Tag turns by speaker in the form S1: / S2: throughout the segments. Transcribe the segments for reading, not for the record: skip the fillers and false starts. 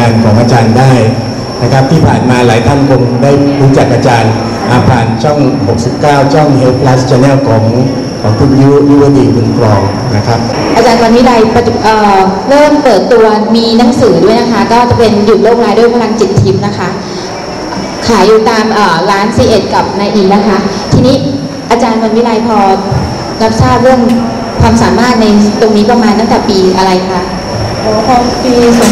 S1: านของอาจารย์ได้นะครับที่ผ่านมาหลายท่านคงได้รู้จักอาจารย์ผ่านช่อง 69 ช่อง Health Plus Channel ของคุณยุวดีบุญกรองนะครับ
S2: อาจารย์วันวิไลเริ่มเปิดตัวมีหนังสือด้วยนะคะก็จะเป็นหยุดโรคร้ายด้วยพลังจิตทิพย์นะคะขายอยู่ตามร้าน C1 กับนายอีนะคะทีนี้อาจารย์วันวิไลพอรับทราบเรื่องความสามารถในตรงนี้ประมาณตั้งแต่ปีอะไรคะ
S3: พอปี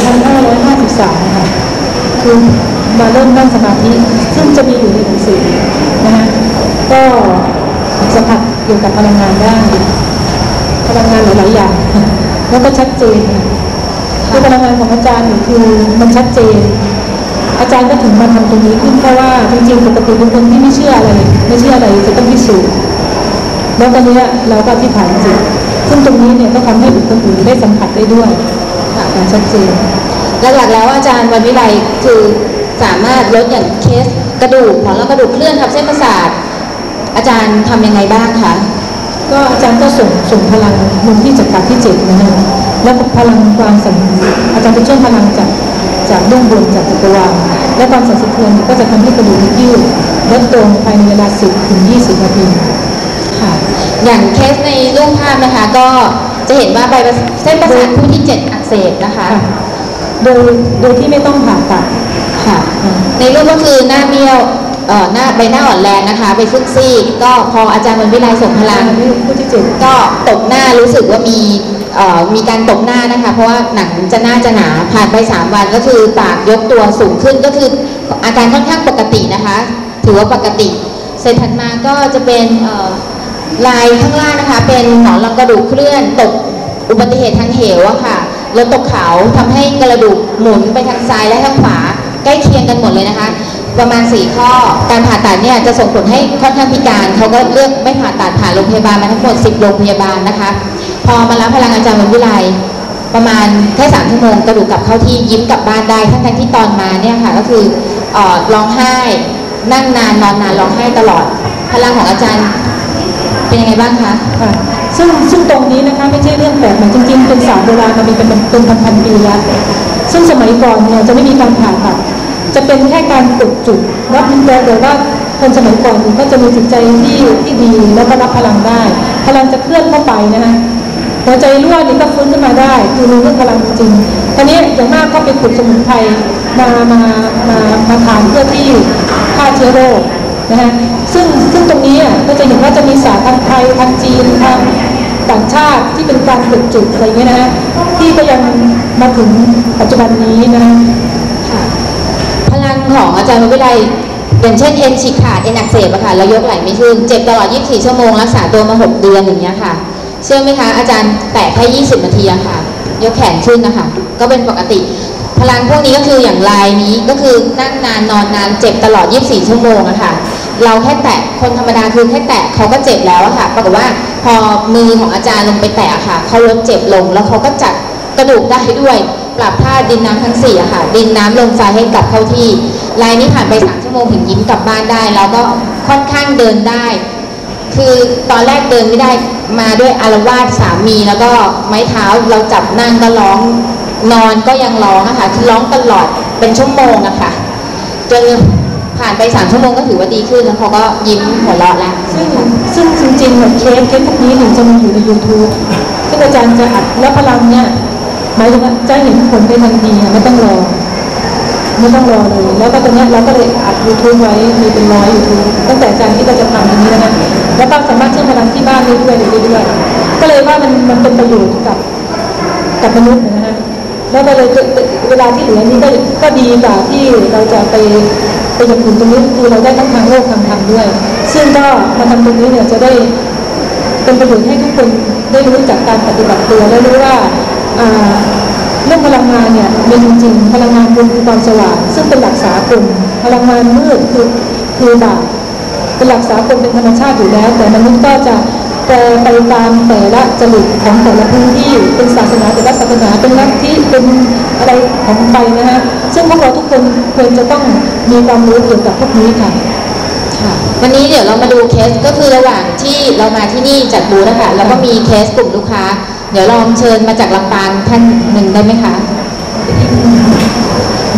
S3: 2553 ค่ะคือมาเริ่มนั่งสมาธิซึ่งจะมีอยู่ในหนังสือนะคะก็สัมผัสเกี่ยวกับพลังงานได้พลังงานหลายๆอย่างแล้วก็ชัดเจนคือพลังงานของอาจารย์คือมันชัดเจนอาจารย์ก็ถึงมาทำตรงนี้ขึ้นเพราะว่าจริงๆปกติเป็นคนที่ไม่เชื่ออะไรจะต้องพิสูจน์แล้วตอนนี้เราก็ที่ผ่านจิตซึ่งตรงนี้เนี่ยก็ทำให้บุคคลอื่นได้สัมผัสได้ด้วยการชัดเจน
S2: หลักๆแล้วอาจารย์วันวิไลคือสามารถลดอย่างเคสกระดูกหมอนรองกระดูกเคลื่อนทับเส้นประสาทอาจารย์ทำยังไงบ้างคะ
S3: ก็อาจารย์ก็ส่งพลังลงที่จักรที่7นะคะแล้วพลังความสั่นอาจารย์จะช่วยพลังจากเบื้องบนจากจักรวาลและความสั่นสะเทือนก็จะทำให้กระดูกยืดลดตรงภายในเวลา10 ถึง 20 นาที
S2: ค่ะอย่างเคสในรูปภาพนะคะก็จะเห็นว่าเส้นประสาทคู่ที่7อักเสบนะคะ
S3: โดยที่ไม่ต้องผ่าตัด
S2: ค่ะในรูปก็คือหน้าเบี้ยวใบหน้าอ่อนแรงนะคะไปฟึกซี่ก็พออาจารย์วันวิไลส่งพลังก็ตบหน้ารู้สึกว่ามีการตบหน้านะคะเพราะว่าหนังจะหน้าจะหนาผ่านไป3 วันก็คือปากยกตัวสูงขึ้นก็คืออาการค่อนข้างปกตินะคะถือว่าปกติเสร็จถัดมาก็จะเป็นลายข้างล่างนะคะเป็นหนอนรองกระดูกเคลื่อนตกอุบัติเหตุทางเหวอะค่ะรถตกเขาทำให้กระดูกหมุนไปทางซ้ายและทางขวาใกล้เคียงกันหมดเลยนะคะประมาณ4 ข้อการผ่าตัดเนี่ยจะส่งผลให้ค่อนข้างพิการเขาก็เลือกไม่ผ่าตัดผ่านโรงพยาบาลมาทั้งหมด10 โรงพยาบาลนะคะพอมารับพลังอาจารย์วันวิไลประมาณแค่3 ชั่วโมงกระดูกกลับเข้าที่ยิ้มกลับบ้านได้ทั้งที่ตอนมาเนี่ยค่ะก็คือร้องไห้นั่งนานนอนนานร้องไห้ตลอดพลังของอาจารย์เป็นยังไงบ้างคะ
S3: ซึ่งตรงนี้นะคะไม่ใช่เรื่องแปลกจริงๆเป็นศาสตร์โบราณมาเป็นพันปีแล้วซึ่งสมัยก่อนเนี่ยจะไม่มีการผ่าตัดจะเป็นแค่การกดจุดรับมันแต่ว่าคนสมัยก่อนก็จะมีจิตใจที่ดีแล้วก็รับพลังได้พลังจะเคลื่อนเข้าไปนะคะหัวใจรั่วนี่ก็ฟื้นขึ้นมาได้คือมีเรื่องพลังจริงตอนนี้อย่างมากก็เป็นปลูกสมุนไพรมาทานเพื่อที่ฆ่าเชื้อโรคนะคะซึ่งตรงนี้ก็จะเห็นว่าจะมีศาสตร์ทางไทยทางจีนทางต่างชาติที่เป็นการฝึกจุดอะไรเงี้ยนะที่ก็ยังมาถึงปัจจุบันนี้นะ
S2: ค่ะพลังของอาจารย์วิไลอย่างเช่นเอ็นฉีกขาดเอ็นอักเสบอะค่ะแล้วยกไหล่ไม่ขึ้นเจ็บตลอด24 ชั่วโมงรักษาตัวมา6 เดือนอย่างเงี้ยค่ะเชื่อไหมคะอาจารย์แตะแค่20 นาทีอะค่ะยกแขนขึ้นนะคะก็เป็นปกติพลังพวกนี้ก็คืออย่างลายนี้ก็คือนั่งนานนอนนานเจ็บตลอด24 ชั่วโมงอะค่ะเราแค่แตะคนธรรมดาคือแค่แตะเขาก็เจ็บแล้วอะค่ะปรากฏว่าพอมือของอาจารย์ลงไปแตะค่ะเขาลดเจ็บลงแล้วเขาก็จัดกระดูกได้ด้วยปรับท่าดินน้ำทั้ง4อะค่ะดินน้ำลมไฟให้กลับเข้าที่ลายนี้ผ่านไป3 ชั่วโมงถึงยิ้มกลับบ้านได้แล้วก็ค่อนข้างเดินได้คือตอนแรกเดินไม่ได้มาด้วยอาละวาดสามีแล้วก็ไม้เท้าเราจับนั่งก็ร้องนอนก็ยังร้องอะค่ะคือร้องตลอดเป็นชั่วโมงอะค่ะจนผ่านไป3 ชั่วโมงก็ถือว่าดีขึ้นแล้วเขาก็ยิ้มหัวเราะแล้ว
S3: ซึ่งจริงๆแบบเคสพวกนี้จะมีอยู่ใน YouTube ซึ่งอาจารย์จะอัดแล้วพลังเนี่ยหมายถึงว่าจะเห็นผลได้ทันทีไม่ต้องรอเลยแล้วก็ตรงนี้เราก็เลยอัด YouTube ไว้มีเป็น100 YouTube ตั้งแต่อาจารย์ที่เราจะทำตรงนี้แล้วนะแล้วก็สามารถเชื่อมพลังที่บ้านได้ด้วยก็เลยว่ามันเป็นประโยชน์กับมนุษย์นะฮะแล้วก็เลยเวลาที่เหลือนี้ก็ดีกว่าที่เราจะไปอย่างอื่นตรงนี้คือเราได้ทั้งทางโลกทางธรรมด้วยซึ่งก็มาทำตรงนี้เนี่ยจะได้เป็นประโยชน์ให้ทุกคนได้รู้จักการปฏิบัติตัวและรู้ว่าเรื่องพลังงานเนี่ยมีจริงๆพลังงานบุญคือความสว่างซึ่งเป็นหลักสากลพลังงานมืดคือบาปเป็นหลักสากลเป็นธรรมชาติอยู่แล้วแต่มนุษย์ก็จะไปตามแต่ละจริตของแต่ละพื้นที่เป็นศาสนาแต่ละศาสนาเป็นลัทธิเป็นอะไรของไปนะฮะซึ่งพวกเราทุกคนควรจะต้องมีความรู้เกี่ยวกับพวกนี้ค่ะ
S2: วันนี้เดี๋ยวเรามาดูเคสก็คือระหว่างที่เรามาที่นี่จัดบูธนะคะแล้วก็มีเคสกลุ่มลูกค้าเดี๋ยวลองเชิญมาจากลำปางท่านหนึ่งได้ไหมคะ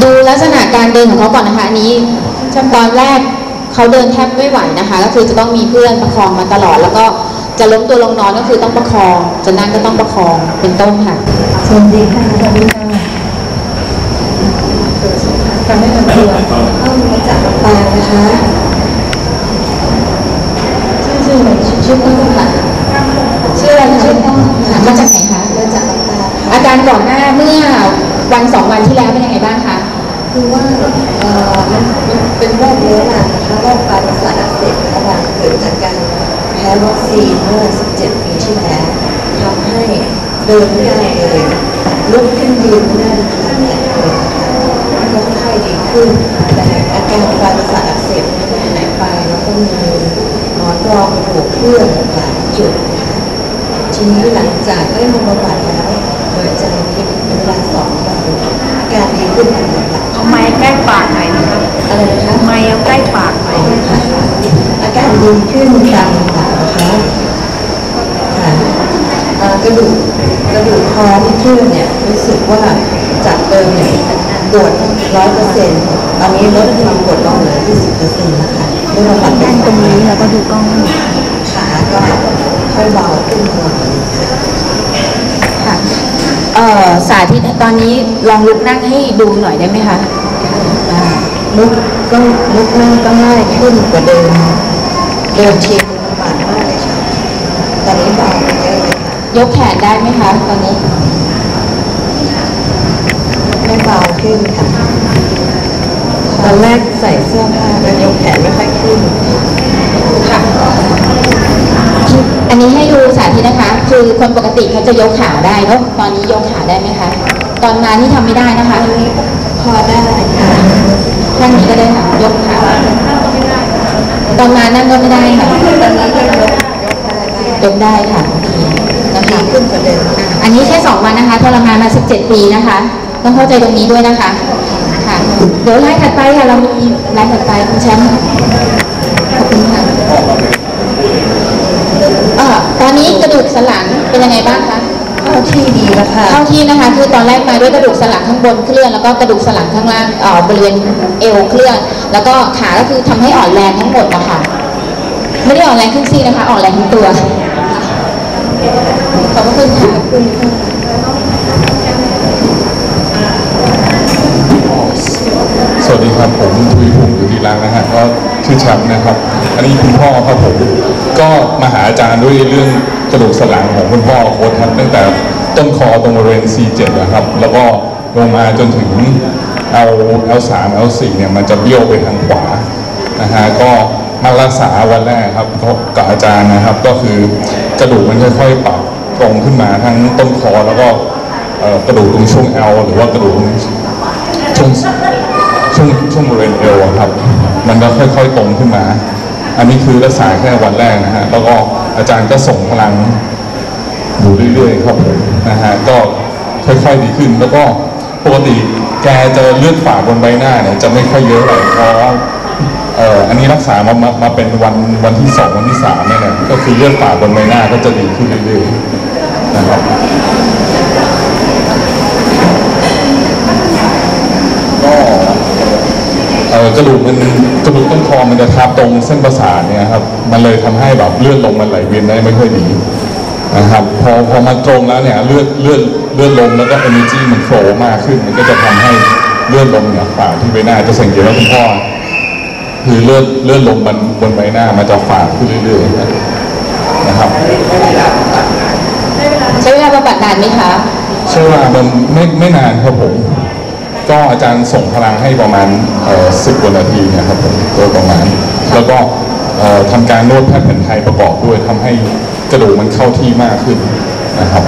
S2: การเดินของเขาก่อนนะคะอันนี้ตอนแรกเขาเดินแทบไม่ไหวนะคะก็คือจะต้องมีเพื่อนประคองมาตลอดแล้วก็จะล้มตัวลงนอนก็คือต้องประคองจะนั่งก็ต้องประคองเป็นต้นค่ะ
S3: สวัสดีค่ะสวัสดีค่ะการแนะนำตัวต้องมาจากลำปางนะคะชื่ออะไรชื่อต้นค่ะชื่ออะไรชื่อต้นค่ะ
S2: มาจากไหนคะ
S3: มาจากลำปาง
S2: อาการก่อนหน้าเมื่อวัน2 วันที่แล้วเป็นยังไงบ้างคะ
S3: คือว่ามันเป็นโรคเรื้อรังนะคะโรคปลายประสาทอักเสบระหว่างเกิดจากการแพ้วัคซีนเมื่อ 17 ปีที่แล้วทำให้เดินไม่ได้เลยลุกขึ้นยืนไม่ได้ขนาดนี้เลยมันก็ค่อยดีขึ้นแต่อาการปลายประสาทอักเสบไม่หายไปแล้วก็มีหมอนรองกระดูกเคลื่อนหลายจุดนะคะทีนี้หลังจากได้มาบำบัดแล้วโดยอาจารย์คิดเป็นเวลา2 วันการดีขึ้นอย่างหลัก
S4: เอาไม้ใกล้ปากหน่อยนะคะ
S3: อะไรนะคะ
S4: ไม้เอาใกล้ปากหน่อย
S3: อาการดีขึ้นตามลำดับนะคะค่ะกระดูกคอที่เคลื่อนเนี่ยรู้สึกว่าจากเดิมเนี่ยปวด 100%ตอนนี้ลดความปวดลงเหลือ 20%นะคะด้วยบำบัดตรงนี้แล้วก็ดูกล้องขาก็ค่อยเบาขึ้นหน่อยค่ะ
S2: ค่ะสาธิตตอนนี้ลองลุกนั่งให้ดูหน่อยได้ไหมคะ
S3: ลุกนั่งก็ง่ายขึ้นกว่าเดิมทีลำบากมากเลยค่ะตอนนี้เบาไปเยอะเลยค่ะ
S2: ยกแขนได้ไหมคะตอนนี้
S3: ไม่เบาขึ้นค่ะตอนแรกใส่เสื้อผ้าแล้วยกแขนไม่ค่อยขึ้น
S2: ค่ะ อันนี้ให้ดูสาธิตนะคะ คือคนปกติเขาจะยกขาได้เนอะตอนนี้ยกขาได้ไหมคะ ตอนมานี่ทำไม่ได้นะคะ
S3: อันนี้พอได้ค่ะ
S2: ข้างนี้ก็ได้ค่ะ ยกขาตอนมานั่งก็ไม่ได้ค่ะ
S3: ตอนนี้ก็ยกได้บ้าง
S2: ยกได้ค่ะโอเคนะคะ
S3: ดีขึ้นกว่าเดิม
S2: อันนี้แค่2 วันนะคะทรมานมา17 ปีนะคะ ต้องเข้าใจตรงนี้ด้วยนะคะ ค่ะ เดี๋ยวไลน์ถัดไปค่ะ เรามีไลน์ถัดไปคุณแชมป์ขอบคุณค่ะตอนนี้กระดูกสันหลังเป็นยังไงบ้างคะ
S3: เข้าที่ดีแล้วค่ะ
S2: เข้าที่นะคะ คือตอนแรกมาด้วยกระดูกสันหลังข้างบนเคลื่อนแล้วก็กระดูกสันหลังข้างล่างบริเวณเอวเคลื่อน แล้วก็ขาก็คือทำให้อ่อนแรงทั้งหมดนะคะไม่ได้อ่อนแรงครึ่งซี่นะคะ อ่อนแรงทั้งตัวขอบคุณค่ะ
S5: สวัสดีครับผมทวีภูมิอยู่ดีรังนะฮะก็ชื่อแชมป์นะครับ อันนี้คุณพ่อครับผมก็มาหาอาจารย์ด้วยเรื่องกระดูกสันหลังของคุณพ่อโค้ชครับตั้งแต่ต้นคอตรงบริเวณ C7 นะครับแล้วก็ลงมาจนถึง L3 L4 เนี่ยมันจะเบี้ยวไปทางขวานะฮะก็มารักษาวันแรกครับกับอาจารย์นะครับก็คือกระดูกมันค่อยๆปรับตรงขึ้นมาทั้งต้นคอแล้วก็กระดูกตรงช่วง L หรือว่ากระดูกตรงช่วงบริเวณเอวครับ มันก็ค่อยๆตรงขึ้นมา อันนี้คือรักษาแค่วันแรกนะฮะ แล้วก็อาจารย์ก็ส่งพลังอยู่เรื่อยๆครับผมนะฮะ ก็ค่อยๆดีขึ้น แล้วก็ปกติแกจะเลือดฝาดบนใบหน้าเนี่ยจะไม่ค่อยเยอะเลยเพราะอันนี้รักษามาเป็นวันที่ 2 วันที่ 3เนี่ยนะก็คือเลือดฝาดบนใบหน้าก็จะดีขึ้นเรื่อยๆนะครับกระดูกต้นคอมันจะทับตรงเส้นประสาทเนี่ยครับมันเลยทำให้แบบเลือดลมมันไหลเวียนได้ไม่ค่อยดีนะครับพอมาตรงแล้วเนี่ยเลือดลมแล้วก็ energy มันโฟลว์มากขึ้นมันก็จะทำให้เลือดลมเนี่ยฝาดที่ใบหน้าจะสังเกตว่าคุณพ่อคือเลือดลมมันบนใบหน้ามันจะฝาดขึ้นเรื่อยๆนะครับ
S2: ใช้เวลาบำบัดนานไหมคะ
S5: ใช่ว่ามันไม่นานครับผมก็อาจารย์ส่งพลังให้ประมาณ10 กว่านาทีนะครับผมโดยประมาณแล้วก็ทำการนวดแพทย์แผนไทยประกอบด้วยทำให้กระดูกมันเข้าที่มากขึ้นนะครับ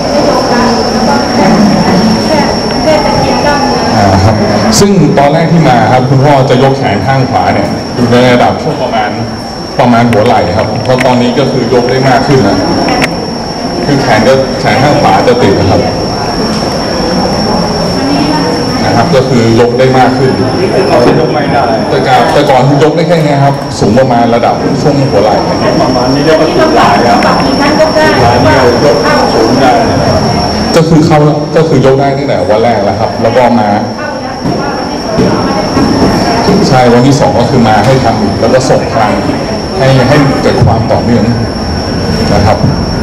S5: ครับซึ่งตอนแรกที่มาครับคุณพ่อจะยกแขนข้างขวาเนี่ยอยู่ในระดับช่วงประมาณหัวไหล่ครับเพราะตอนนี้ก็คือยกได้มากขึ้นนะคือแขนข้างขวาจะติดนะครับก็คือยกได้มากขึ้นแต่ก่อนยกได้แค่นี้ครับสูงประมาณระดับช่วงหัวไหล่ประมาณนี้เรียกว่าสูงหลายครับหลายเนี่ยยกสูงได้ก็คือยกได้ตั้งแต่วันแรกแล้วครับแล้วก็มาใช่วันที่ 2ก็คือมาให้ทำแล้วก็ส่งพลังให้เกิดความต่อเนื่องนะครับ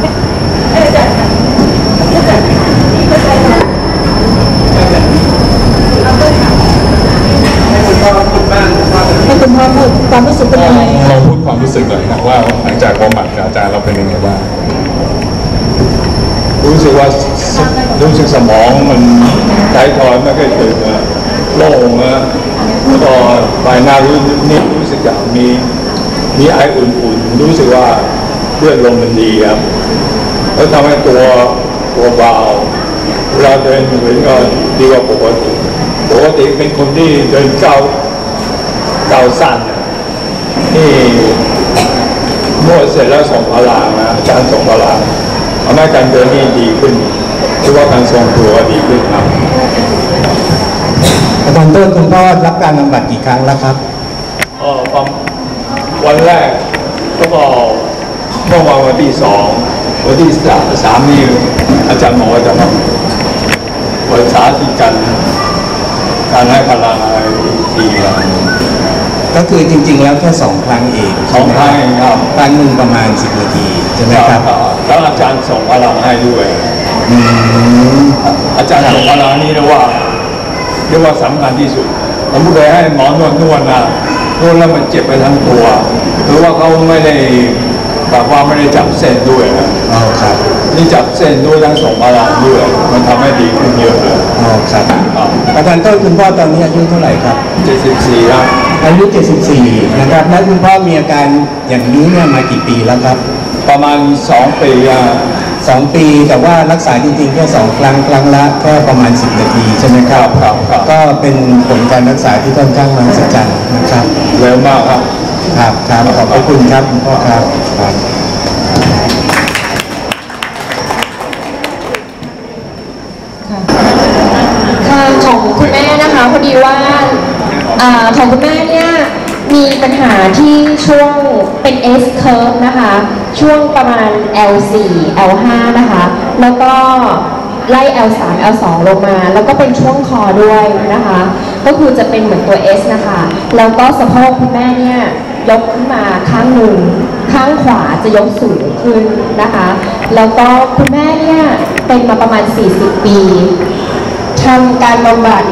S3: ให้คุณพ่อพูดความรู้สึกเป็นยังไง
S5: เราพูดความรู้สึกหน่อยนะว่าหลังจากบำบัดกับอาจารย์เราเป็นยังไงบ้าง
S6: รู้สึกว่ารู้สึกสมองมันไร้ทอยไม่ค่อยตื่นโล่งนะแล้วก็ใบหน้ารู้สึกอย่างมีไออุ่นๆรู้สึกว่าเลือดลมมันดีครับแล้วทำให้ตัวเบาเวลาเดินเหมือนก็ดีกว่าปกติเป็นคนที่เดินเก้าสั้นนี่นวดเสร็จแล้วส่งพลังนะอาจารย์ส่งพลังทำให้การเดินนี่ดีขึ้นหรือว่าการทรงตัวดีขึ้นครับ
S1: อาจารย์ต้นคุณพ่อรับการบำบัดกี่ครั้งแล้วครับ
S6: วันแรกก็เมื่อวันที่ 2วันที่ 3นี่อาจารย์หมอจะมาสาธิตการให้พลังอะไรทีครับ
S1: ก็คือจริงๆแล้วแค่2 ครั้งเอง
S6: 2 ครั้งเองครับ
S1: ครั้งหนึ่งประมาณ10 นาทีใช่ไหมครับ
S6: แล้วอาจารย์ส่งพลังให้ด้วยอาจารย์ส่งพลังนี่เรียกว่าสำคัญที่สุดผมเคยให้หมอนวดนะนวดแล้วมันเจ็บไปทั้งตัวหรือว่าเขาไม่ได้แบบว่าไม่ได้จับเส้นด้วยนะ
S1: อ๋อครับ
S6: นี่จับเส้นด้วยทั้งส่งพลังด้วยมันทำให้ดีขึ้นเยอะเลย
S1: อ๋อครับอาจารย์ต้นคุณพ่อตอนนี้อายุเท่าไหร่ครับ
S6: 74ครับ
S1: อายุ74นะครับและคุณพ่อมีอาการอย่างนี้เนี่ยมากี่ปีแล้วครับ
S6: ประมาณ2 ปี
S1: 2 ปีแต่ว่ารักษาจริงๆแค่2 ครั้งครั้งละแค่ประมาณ10 นาทีใช่ไหมครับ
S6: ครับ
S1: ก็เป็นผลการรักษาที่ค่อนข้างมหัศจรรย์นะครับ
S6: เร็วมากครับ
S1: ครับขอบพระคุณครับคุณพ่อครับครับ
S2: ค่ะของคุณแม่นะคะพอดีว่าของคุณแม่เนี่ยมีปัญหาที่ช่วงเป็น S curve นะคะช่วงประมาณ L4 L5 นะคะแล้วก็ไล่ L3 L2 ลงมาแล้วก็เป็นช่วงคอด้วยนะคะก็คือจะเป็นเหมือนตัว S นะคะแล้วก็สะโพกคุณแม่เนี่ยยกขึ้นมาข้างหนึ่งข้างขวาจะยกสูงขึ้นนะคะแล้วก็คุณแม่เนี่ยเป็นมาประมาณ40 ปีทำการบำบัด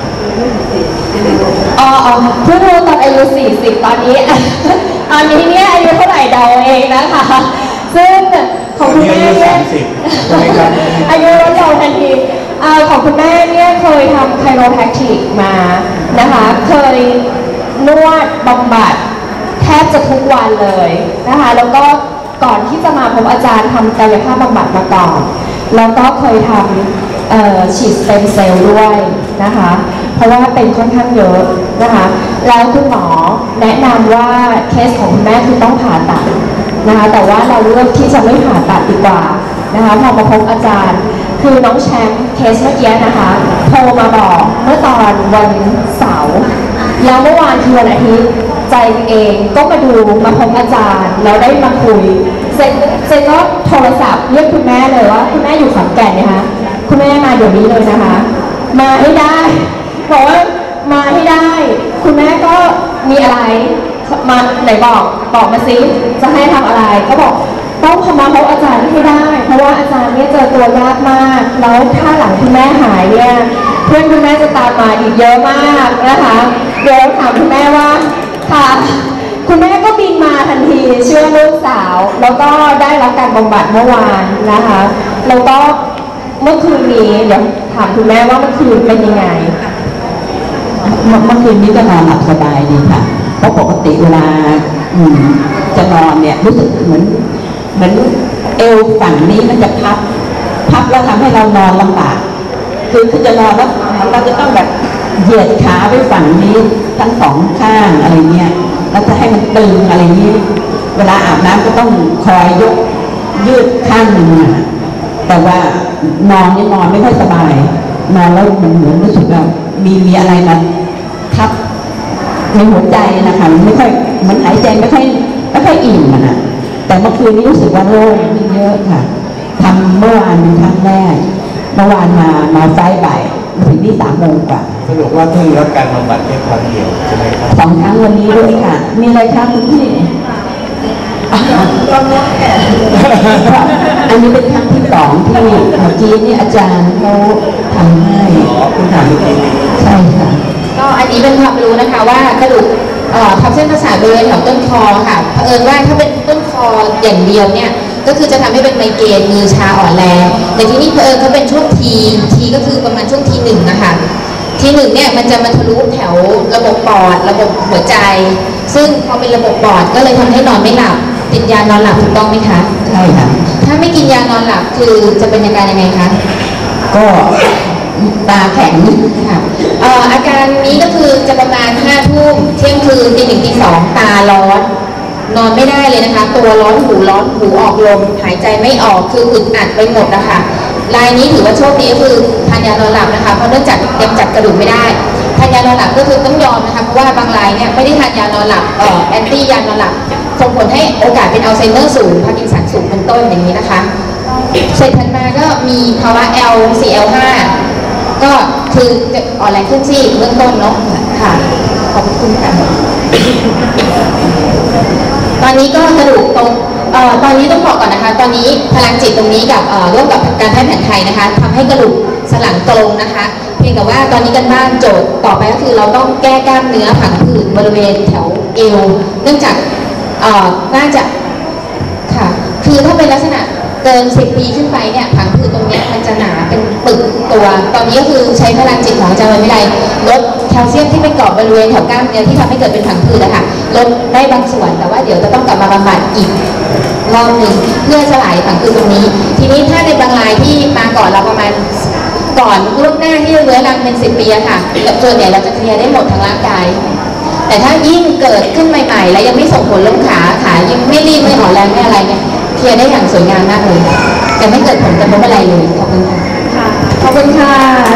S2: เพิ่งรู้ตอนอายุ40ตอนนี้ ตอนนี้เนี่ยอายุเท่าไหร่เดาเองนะคะซึ่งของคุณแม่เนี่ยอายุลดลงทันทีของคุณแม่เนี่ยเคยทำไคโรแพคติกมานะคะเคยนวดบำบัดแทบจะทุกวันเลยนะคะแล้วก็ก่อนที่จะมาพบอาจารย์ทำกายภาพบำบัดมาก่อนแล้วก็เคยทำฉีดสเต็มเซลล์ด้วยนะคะเพราะว่าเป็นค่อนข้างเยอะนะคะแล้วคุณหมอแนะนำว่าเคสของคุณแม่คือต้องผ่าตัดนะคะแต่ว่าเราเลือกที่จะไม่ผ่าตัดดีกว่านะคะพอมาพบอาจารย์คือน้องแชมป์เคสเมื่อกี้นะคะโทรมาบอกเมื่อตอนวันเสาร์แล้วเมื่อวานคือวันอาทิตย์ใจเองก็มาดูมาพบอาจารย์แล้วได้มาคุยเสร็จก็โทรศัพท์เรียกคุณแม่เลยว่าคุณแม่อยู่ขอนแก่นนะคะคุณแม่มาเดี๋ยวนี้เลยนะคะมาให้ได้บอกว่ามาให้ได้คุณแม่ก็มีอะไรมาไหนบอกมาซิจะให้ทำอะไรก็บอกต้องมาพบอาจารย์ให้ได้เพราะว่าอาจารย์เนี่ยเจอตัวยากมากแล้วถ้าหลังคุณแม่หายเนี่ยเพื่อนคุณแม่จะตามมาอีกเยอะมากนะคะเดี๋ยวถามคุณแม่ว่าค่ะคุณแม่ก็บินมาทันทีเชื่อลูกสาวแล้วก็ได้รับการบำบัดเมื่อวานนะคะแล้วก็เมื่อคืนนี้เดี๋ยวถามคุณแม่ว่าเมื่อคืนเป็นยังไง
S7: เมื่อคืนนี้ก็นอนหลับสบายดีค่ะเพราะปกติเวลาจะนอนเนี่ยรู้สึกเหมือนเอวฝั่งนี้มันจะพับแล้วทำให้เรานอนลำบากคือจะนอนแล้วเราจะต้องแบบเหยียดขาไปฝั่งนี้ทั้ง2 ข้างอะไรเงี้ยแล้วจะให้มันตึงอะไรนี้เวลาอาบน้ำก็ต้องคอยยกยืดข้างหนึ่งแต่ว่านอนนี่นอนไม่ค่อยสบายนอนแล้วมันเหมือนรู้สึกว่ามีอะไรมาทับในหัวใจนะคะไม่ค่อยมันหายใจไม่ค่อยอิ่มนะแต่เมื่อคืนนี้รู้สึกว่าโล่งขึ้นเยอะค่ะทำเมื่อวานเป็นครั้งแรกเมื่อวานมาไฟบ่ายถึงที่3 โมงกว่า
S1: สรุปว่าเพิ่งรับการบำบัดแค่ครั้งเดียวใช่ไหมครับ
S7: 2 ครั้งวันนี้ด้วยค่ะ มีอะไรคะคุณพี่อันนี้เป็นครั้งที่ 2ที่เมื่อกี้นี่อาจารย์เขาทำให้
S1: อ๋อเพิ่งทำเมื่อกี้นี้
S7: ใช่ค่ะ
S2: ก็อันนี้เป็นความรู้นะคะว่ากระดูกทับเส้นประสาทบริเวณแถวต้นคอค่ะเผอิญว่าถ้าเป็นต้นคออย่างเดียวเนี่ยก็คือจะทำให้เป็นไมเกรนมือชาอ่อนแรงแต่ที่นี่เผอิญเขาเป็นช่วงทีก็คือประมาณช่วงที 1นะคะที 1เนี่ยมันจะมาทะลุแถวระบบปอดระบบหัวใจซึ่งพอเป็นระบบปอดก็เลยทำให้นอนไม่หลับติดยานอนหลับถูกต้องไหมคะ
S7: ใช่ค่ะ
S2: ถ้าไม่กินยานอนหลับคือจะเป็นอาการยังไงคะ
S7: ก็ตาแข็ง
S2: ค่ะอาการนี้ก็คือจะประมาณ5 ทุ่มเที่ยงคืนตี 1 ตี 2ตาร้อนนอนไม่ได้เลยนะคะตัวร้อนหูออกลมหายใจไม่ออกคืออึดอัดไปหมดนะคะรายนี้ถือว่าโชคดีก็คือทานยานอนหลับนะคะเพราะเนื่องจากยังจัดกระดูกไม่ได้ทานยานอนหลับก็คือต้องยอมนะคะเพราะว่าบางรายเนี่ยไม่ได้ทานยานอนหลับแอนตี้ยานอนหลับส่งผลให้โอกาสเป็นอัลไซเมอร์สูงพาร์กินสันสูงเป็นต้นอย่างนี้นะคะเสร็จถัดมาก็มีภาวะ L4L5 ก็คืออ่อนแรงขึ้นซี่เบื้องต้นเนาะค่ะขอบคุณค่ะตอนนี้ก็กระดูกตรงตอนนี้ต้องบอกก่อนนะคะตอนนี้พลังจิตตรงนี้กับร่วมกับการแพทย์แผนไทยนะคะทำให้กระดูกสันหลังตรงนะคะเพียงแต่ว่าตอนนี้กันบ้านโจทย์ต่อไปก็คือเราต้องแก้กล้ามเนื้อผังผืดบริเวณแถวเอวเนื่องจากน่าจะค่ะคือถ้าเป็นลักษณะเกิน10 ปีขึ้นไปเนี่ยผังผืดตรงนี้มันจะหนาเป็นปึกตัวตอนนี้ก็คือใช้พลังจิตของอาจารย์วันวิไลลดแคลเซียมที่เป็นเกาะบริเวณแถวกล้ามเนื้อที่ทำให้เกิดเป็นผังผืดนะคะลดได้บางส่วนแต่ว่าเดี๋ยวจะต้องกลับมาบำบัดอีกรอบหนึ่งเพื่อสลายผังผืดตรงนี้ทีนี้ถ้าในบางรายที่มาก่อนเราประมาณก่อนล่วงหน้าที่เรื้อรังเป็น10 ปีอะค่ะส่วนใหญ่เราจะเคลียร์ได้หมดทั้งร่างกายแต่ถ้ายิ่งเกิดขึ้นใหม่ๆแล้วยังไม่ส่งผลลงขายังไม่รีบไม่อ่อนแรงไม่อะไรเนี่ยเคลียร์ได้อย่างสวยงามมากเลยแต่ไม่เกิดผลกระทบอะไรเลยขอบคุณค่ะขอบคุณค่ะ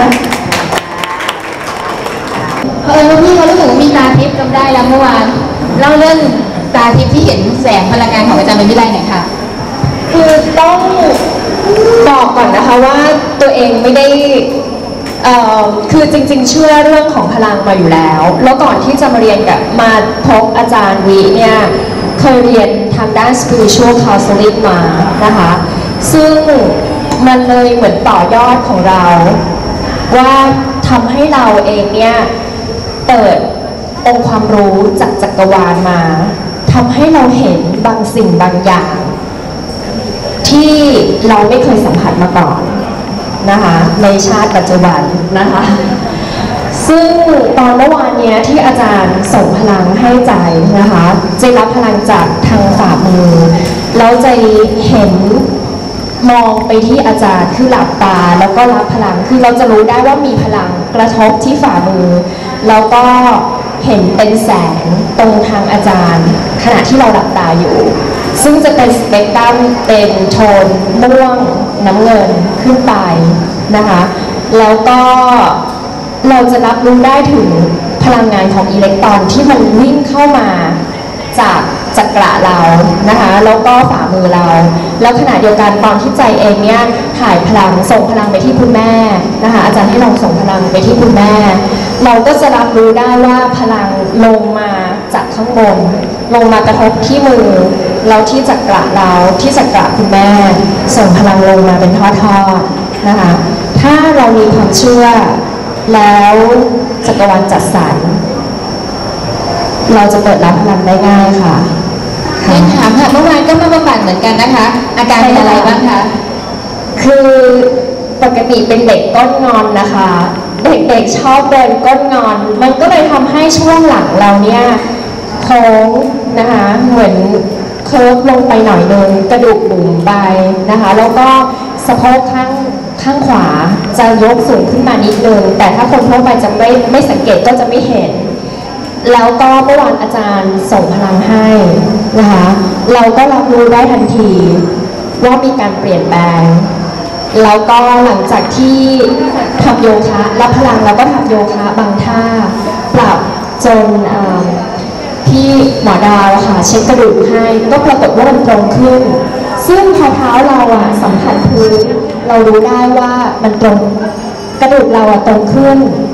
S2: พี่เขารู้สึกว่ามีตาทิพย์จำได้แล้วเมื่อวานเล่าเรื่องตาทิพย์ที่เห็นแสงพลังงานของอาจารย์เป็นวิไลหน่อยค่ะ
S8: คือต้องบอกก่อนนะคะว่าตัวเองไม่ได้คือจริงๆเชื่อเรื่องของพลังมาอยู่แล้วแล้วก่อนที่จะมาเรียนกับมาพบอาจารย์วิเนี่ยเคยเรียนทางด้าน spiritual counseling มานะคะซึ่งมันเลยเหมือนต่อยอดของเราว่าทำให้เราเองเนี่ยเปิดองค์ความรู้จากจักรวาลมาทำให้เราเห็นบางสิ่งบางอย่างที่เราไม่เคยสัมผัสมาก่อนนะคะในชาติปัจจุบันนะคะซึ่งตอนเมื่อวานเนี้ยที่อาจารย์ส่งพลังให้ใจนะคะจะรับพลังจากทางฝ่ามือแล้วจะเห็นมองไปที่อาจารย์คือหลับตาแล้วก็รับพลังคือเราจะรู้ได้ว่ามีพลังกระทบที่ฝ่ามือแล้วก็เห็นเป็นแสงตรงทางอาจารย์ขณะที่เราหลับตาอยู่ซึ่งจะเป็นสเปกตรัมเป็นโทนม่วงน้ำเงินขึ้นไปนะคะแล้วก็เราจะรับรู้ได้ถึงพลังงานของอิเล็กตรอนที่มันวิ่งเข้ามาจากจักระเรานะคะแล้วก็ฝ่ามือเราแล้วขณะเดียวกันตอนที่ใจเองเนี่ยถ่ายพลังส่งพลังไปที่คุณแม่นะคะอาจารย์ให้ลองส่งพลังไปที่คุณแม่เราก็จะรับรู้ได้ว่าพลังลงมาจากข้างบนลงมากระทบที่มือเราที่จักระเราที่จักระคุณแม่ส่งพลังลงมาเป็นทอดๆนะคะถ้าเรามีความเชื่อแล้วจักรวาลจัดสรรเราจะเปิดรับพลังได้ง่ายค่ะ
S2: เรียนถามค่ะเมื่อวานก็มาบำบัดเหมือนกันนะคะอาการเป็นอะไรบ้างคะ
S8: คือปกติเป็นเด็กก้นงอนนะคะเด็กๆชอบเดินก้นงอนมันก็เลยทำให้ช่วงหลังเราเนี่ยโค้งนะคะเหมือนเคิร์ฟลงไปหน่อยนึงกระดูกบุ๋มไปนะคะแล้วก็สะโพกข้างขวาจะยกสูงขึ้นมานิดนึงแต่ถ้าคนทั่วไปจะไม่สังเกตก็จะไม่เห็นแล้วก็เมื่อวานอาจารย์ส่งพลังให้นะคะเราก็รับรู้ได้ทันทีว่ามีการเปลี่ยนแปลงแล้วก็หลังจากที่ทำโยคะรับพลังแล้วก็ทำโยคะบางท่าปรับจนที่หมอดาวค่ะเช็คกระดูกให้ก็ปรากฏว่ามันตรงขึ้นซึ่งพอเท้าเราสัมผัสพื้นเรารู้ได้ว่ามันตรงกระดูกเราตรงขึ้น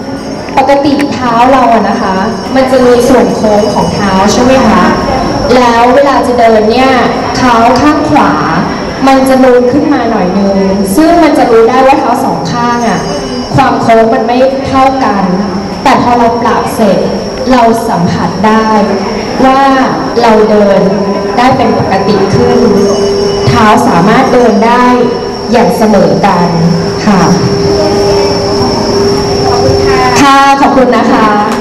S8: ปกติเท้าเราอะนะคะ มันจะมีส่วนโค้งของเท้าใช่ไหมคะแล้วเวลาจะเดินเนี่ยเท้าข้างขวามันจะนูนขึ้นมาหน่อยนึงซึ่งมันจะรู้ได้ว่าเท้าสองข้างอะความโค้งมันไม่เท่ากัน แต่พอเราปรับเสร็จเราสัมผัสได้ว่าเราเดินได้เป็นปกติขึ้นเท้าสามารถเดินได้อย่างเสมอกันค่ะค่ะขอบคุณนะคะ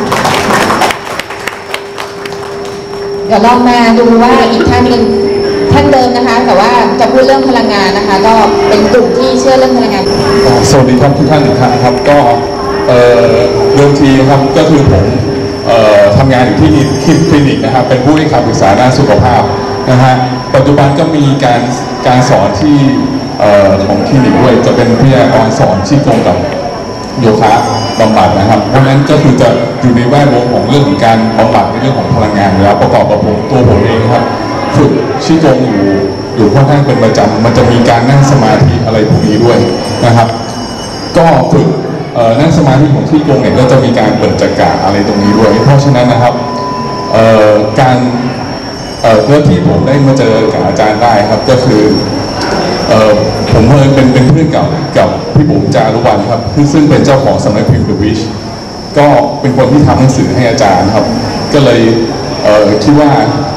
S2: เดี๋ยวลองมาดูว่าอีกท่านหนึ่งท่านเดิมนะคะ แต่ว่าจะพูดเรื่องพลังงานนะคะ ก็เป็นกลุ่มที่เชื่อเรื่องพลังงาน
S5: สวัสดีครับทุกท่านอีกครั้งครับก็เดิมทีครับก็คือผมทำงานอยู่ที่คลินิกนะครับเป็นผู้ให้คำปรึกษาด้านสุขภาพนะฮะปัจจุบันก็มีการสอนที่ของคลินิกด้วยจะเป็นวิทยากรสอนชี้ตรงกับโยคะบำบัดนะครับเพราะฉะนั้นก็คือจะอยู่ในแวดวงของเรื่องของการบำบัดในเรื่องของพลังงานแล้วประกอบกับตัวผมเองครับฝึกชี้ตรงอยู่ค่อนข้างเป็นประจำมันจะมีการนั่งสมาธิอะไรพวกนี้ด้วยนะครับก็ฝึกนั่งสมาธิของที่ตรงเนี่ยก็จะมีการเปิดจักระอะไรตรงนี้ด้วยเพราะฉะนั้นนะครับการเพื่อที่ผมได้มาเจอกับอาจารย์ได้ครับก็คือผมเคยเป็นเพื่อนกับพี่บุ๋มจารุวรรณครับซึ่งเป็นเจ้าของสำนักพิมพ์ The Wish ก็เป็นคนที่ทำหนังสือให้อาจารย์ครับก็เลยคิดว่า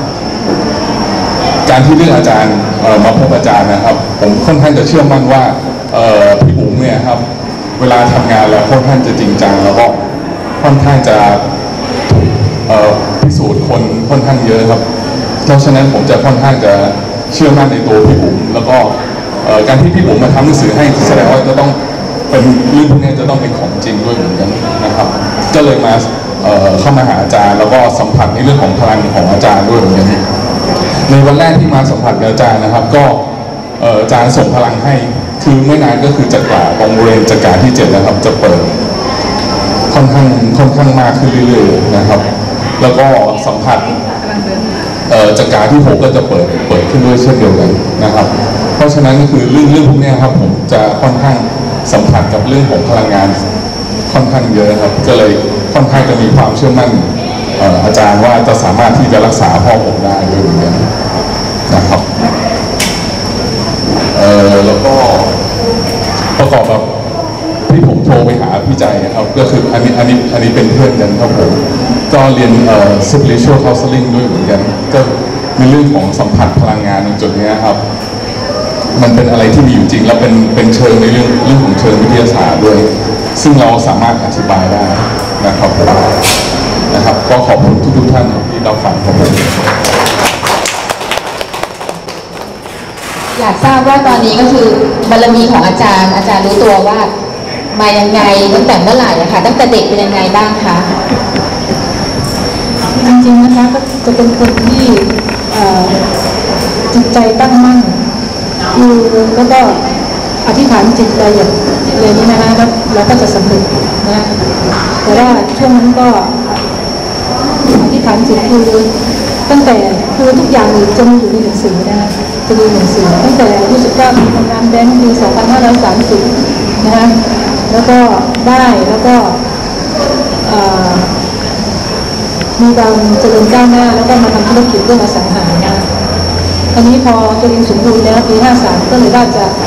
S5: การที่เลือกอาจารย์มาพบอาจารย์นะครับผมค่อนข้างจะเชื่อมั่นว่าพี่บุ๋มเนี่ยครับเวลาทำงานแล้วค่อนข้างจะจริงจังแล้วก็ค่อนข้างจะพิสูจน์คนค่อนข้างเยอะครับเพราะฉะนั้นผมจะค่อนข้างจะเชื่อมั่นในตัวพี่บุ๋มแล้วก็การที่พี่บุ๋มมาทำหนังสือให้แสดงว่าจะต้องเป็นเรื่องพวกนี้จะต้องเป็นของจริงด้วยเหมือนกันนะครับก็เลยมาเข้ามาหาอาจารย์แล้วก็สัมผัสในเรื่องของพลังของอาจารย์ด้วยเหมือนกันในวันแรกที่มาสัมผัสกับอาจารย์นะครับก็อาจารย์ส่งพลังให้คือไม่นานก็คือจักระตรงบริเวณจักระที่7นะครับจะเปิดค่อนข้างมากขึ้นเรื่อยๆนะครับแล้วก็สัมผัสจักระที่6ก็จะเปิดขึ้นด้วยเช่นเดียวกันนะครับเพราะฉะนั้นก็คือเรื่องพวกนี้ครับผมจะค่อนข้างสัมผัสกับเรื่องของพลังงานค่อนข้างเยอะครับก็เลยค่อนข้างจะมีความเชื่อมั่นอาจารย์ว่าจะสามารถที่จะรักษาพ่อผมได้ด้วยเหมือนกันนะครับแล้วก็ประกอบกับที่ผมโทรไปหาพี่ใจครับก็คืออันนี้เป็นเพื่อนกันครับผมก็เรียนspiritual counseling ด้วยเหมือนกันก็มีเรื่องของสัมผัสพลังงานในจุดนี้ครับมันเป็นอะไรที่มีอยู่จริงแล้วเป็นเชิงในเรื่องของเชิงวิทยาศาสตร์ด้วยซึ่งเราสามารถอธิบายได้นะครับก็ขอบคุณทุกท่านที่รับฟังผม
S2: อยากทราบว่าตอนนี้ก็คือบารมีของอาจารย์รู้ตัวว่ามายังไงตั้งแต่เมื่อไหร่อะค่ะตั้งแต่เด็กเป็นยังไงบ้างคะ
S3: จริงๆนะคะก็จะเป็นคนที่จิตใจตั้งมั่นคือแล้วก็อธิษฐานจิตใจอย่างเลยนี้นะคะแล้วก็จะสำเร็จนะแต่ว่าช่วงนั้นก็อธิษฐานจิตคือตั้งแต่คือทุกอย่างจะมีอยู่ในหนังสือนะจะมีหนังสือตั้งแต่อายุ19ปีทำงานแบงค์ปี2530นะคะแล้วก็ได้แล้วก็มีการเจริญก้าวหน้าแล้วก็มาทำธุรกิจเรื่องอสังหานะตอนนี้พอตัวเองสมบูรณ์แล้วปี53ก็เลยว่า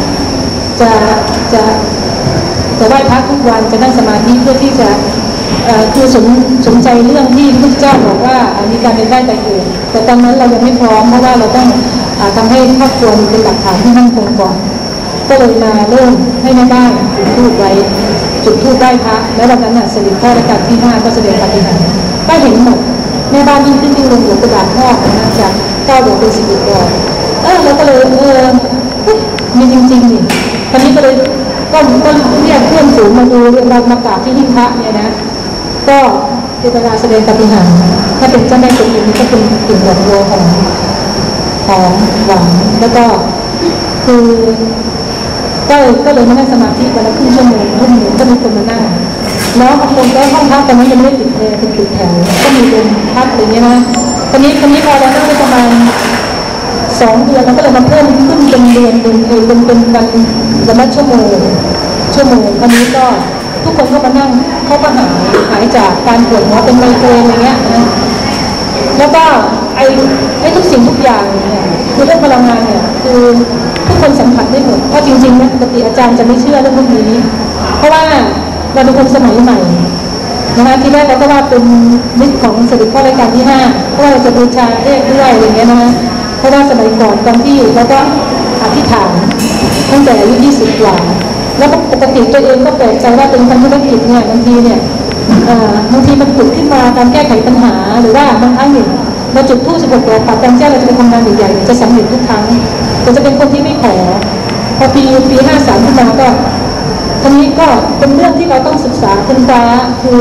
S3: จะไหว้พระทุกวันจะนั่งสมาธิเพื่อที่จะคือสนใจเรื่องที่พระเจ้าบอกว่ามีการเป็นได้แต่เกิดแต่ตอนนั้นเรายังไม่พร้อมเพราะว่าเราต้องทำให้ครอบครัวเป็นหลักฐานที่มั่นคงก่อนก็เลยมาเริ่มให้แม่บ้านจุดธูปไว้จุดธูปไหว้พระแล้ววันนั้นเสด็จพ่อรัชกาลที่5ก็แสดงปาฏิหาริย์ก็เห็นหมดแม่บ้านยิ่งขึ้นยิ่งลงหัวกระดาษพ่อนะจาก9ดอกเป็น11ดอกแล้วก็เลยมีจริงๆนี่ตอนนี้ก็เลยก็เรียกเพื่อนฝูงมาดูเรียนเรามากราบที่หิ้งพระเนี่ยนะก็เป็นเวลาแสดงปาฏิหาริย์ถ้าเป็นเจ้าแม่กวนอิมก็เป็นกลิ่นดอกบัวหอมหวานแล้วก็คือก็เลยมานั่งสมาธิวันละครึ่งชั่วโมงก็มีคนมานั่งแล้วบางคนก็ห้องพักตอนนั้นยังไม่ได้ติดแอร์เป็นติดแถวก็มีเป็นพักอะไรเงี้ยนะตอนนี้พอเรานั่งได้ประมาณ2 เดือนเราก็เลยมาเพิ่มขึ้นเป็นเดือนเป็นวันละชั่วโมงตอนนี้ก็ทุกคนก็มานั่งเขาก็หายจากการปวดหัวเป็นไมเกรนอะไรเงี้ยนะแล้วก็ไอ้ทุกสิ่งทุกอย่างเนี่ยคือเรื่องพลังงานเนี่ยคือทุกคนสัมผัสได้หมดเพราะจริงๆนะปกติอาจารย์จะไม่เชื่อเรื่องพวกนี้เพราะว่าเราเป็นคนสมัยใหม่นะคะที่แรกเราก็ว่าเป็นมิตรของเสด็จพ่อรัชกาลที่5เพราะว่าเราจะบูชาเทพด้วยอะไรเงี้ยนะคะเพราะว่าสมัยก่อนตอนที่เราก็อธิษฐานตั้งแต่อายุ20 กว่าแล้วปกติตัวเองก็แปลกใจว่าเป็นคนธุรกิจเนี่ยบางทีมันผุดขึ้นมาการแก้ไขปัญหาหรือว่าบางครั้งเนี่ยเราจุดธูป16 ดอกปักกำแจ้งเราจะไปทำงานใหญ่ๆจะสำเร็จทุกครั้งแต่จะเป็นคนที่ไม่ขอพอปี53ขึ้นมาก็ทีนี้ก็เป็นเรื่องที่เราต้องศึกษาคุณตาคือ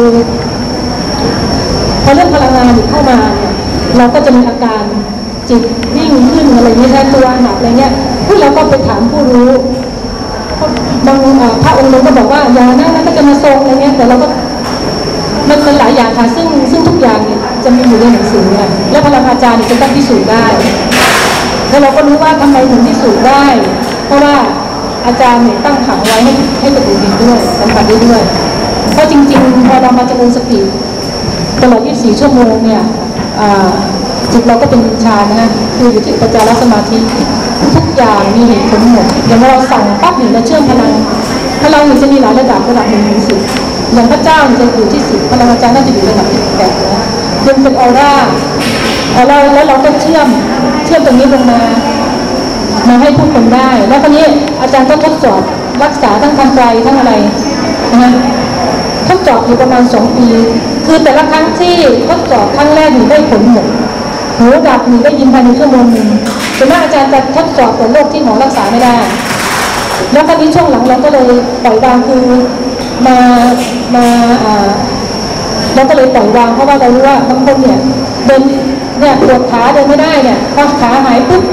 S3: พอเรื่องพลังงานเข้ามาเนี่ยเราก็จะมีอาการจิตวิ่งขึ้นอะไรเงี้ยตัวหนักอะไรเงี้ยพวกเราก็ไปถามผู้รู้บางพระองค์นึงก็บอกว่าอย่านะก็จะมาทรงอะไรเงี้ยแต่เราก็มันหลายอย่างค่ะซึ่งทุกอย่างเนี่ยจะมีอยู่ในหนังสือเนี่ยและพลังอาจารย์จะต้องพิสูจน์ได้แล้วเราก็รู้ว่าทำไมถึงพิสูจน์ได้เพราะว่าอาจารย์เนี่ยตั้งขังไว้ให้คนอื่นเห็นด้วยสัมผัสได้ด้วยเพราะจริงๆพอเรามาเจริญสติตลอด24 ชั่วโมงเนี่ยจิตเราก็เป็นฌานนะคืออยู่ที่อุปจารสมาธิทุกอย่างมีเหตุผลหมดอย่างเราสั่งปั๊บเนี่ยเราเชื่อมพลังมันจะมีหลายระดับ1 ถึง 10อย่างพระเจ้าจะอยู่ที่10พลังอาจารย์น่าจะอยู่ระดับที่8นะยังเป็นออร่าแล้วเราก็เชื่อมตรงนี้ลงมาให้ผู้คนได้แล้วคราวนี้อาจารย์ก็ทดสอบรักษาทั้งทางไกลทั้งอะไรนะทดสอบอยู่ประมาณ2 ปีคือแต่ละครั้งที่ทดสอบครั้งแรกหนูได้ผลหมดหูดับหนูได้ยินภายในชั่วโมงนึงแต่ว่าอาจารย์จะทดสอบแต่โรคที่หมอรักษาไม่ได้แล้วคราวนี้ช่วงหลังเราก็เลยปล่อยวางคือเราก็เลยปล่อยวางเพราะว่าเรารู้ว่าบางคนเนี่ยเดินเนี่ยปวดขาเดินไม่ได้เนี่ยพอขาหายปุ๊บ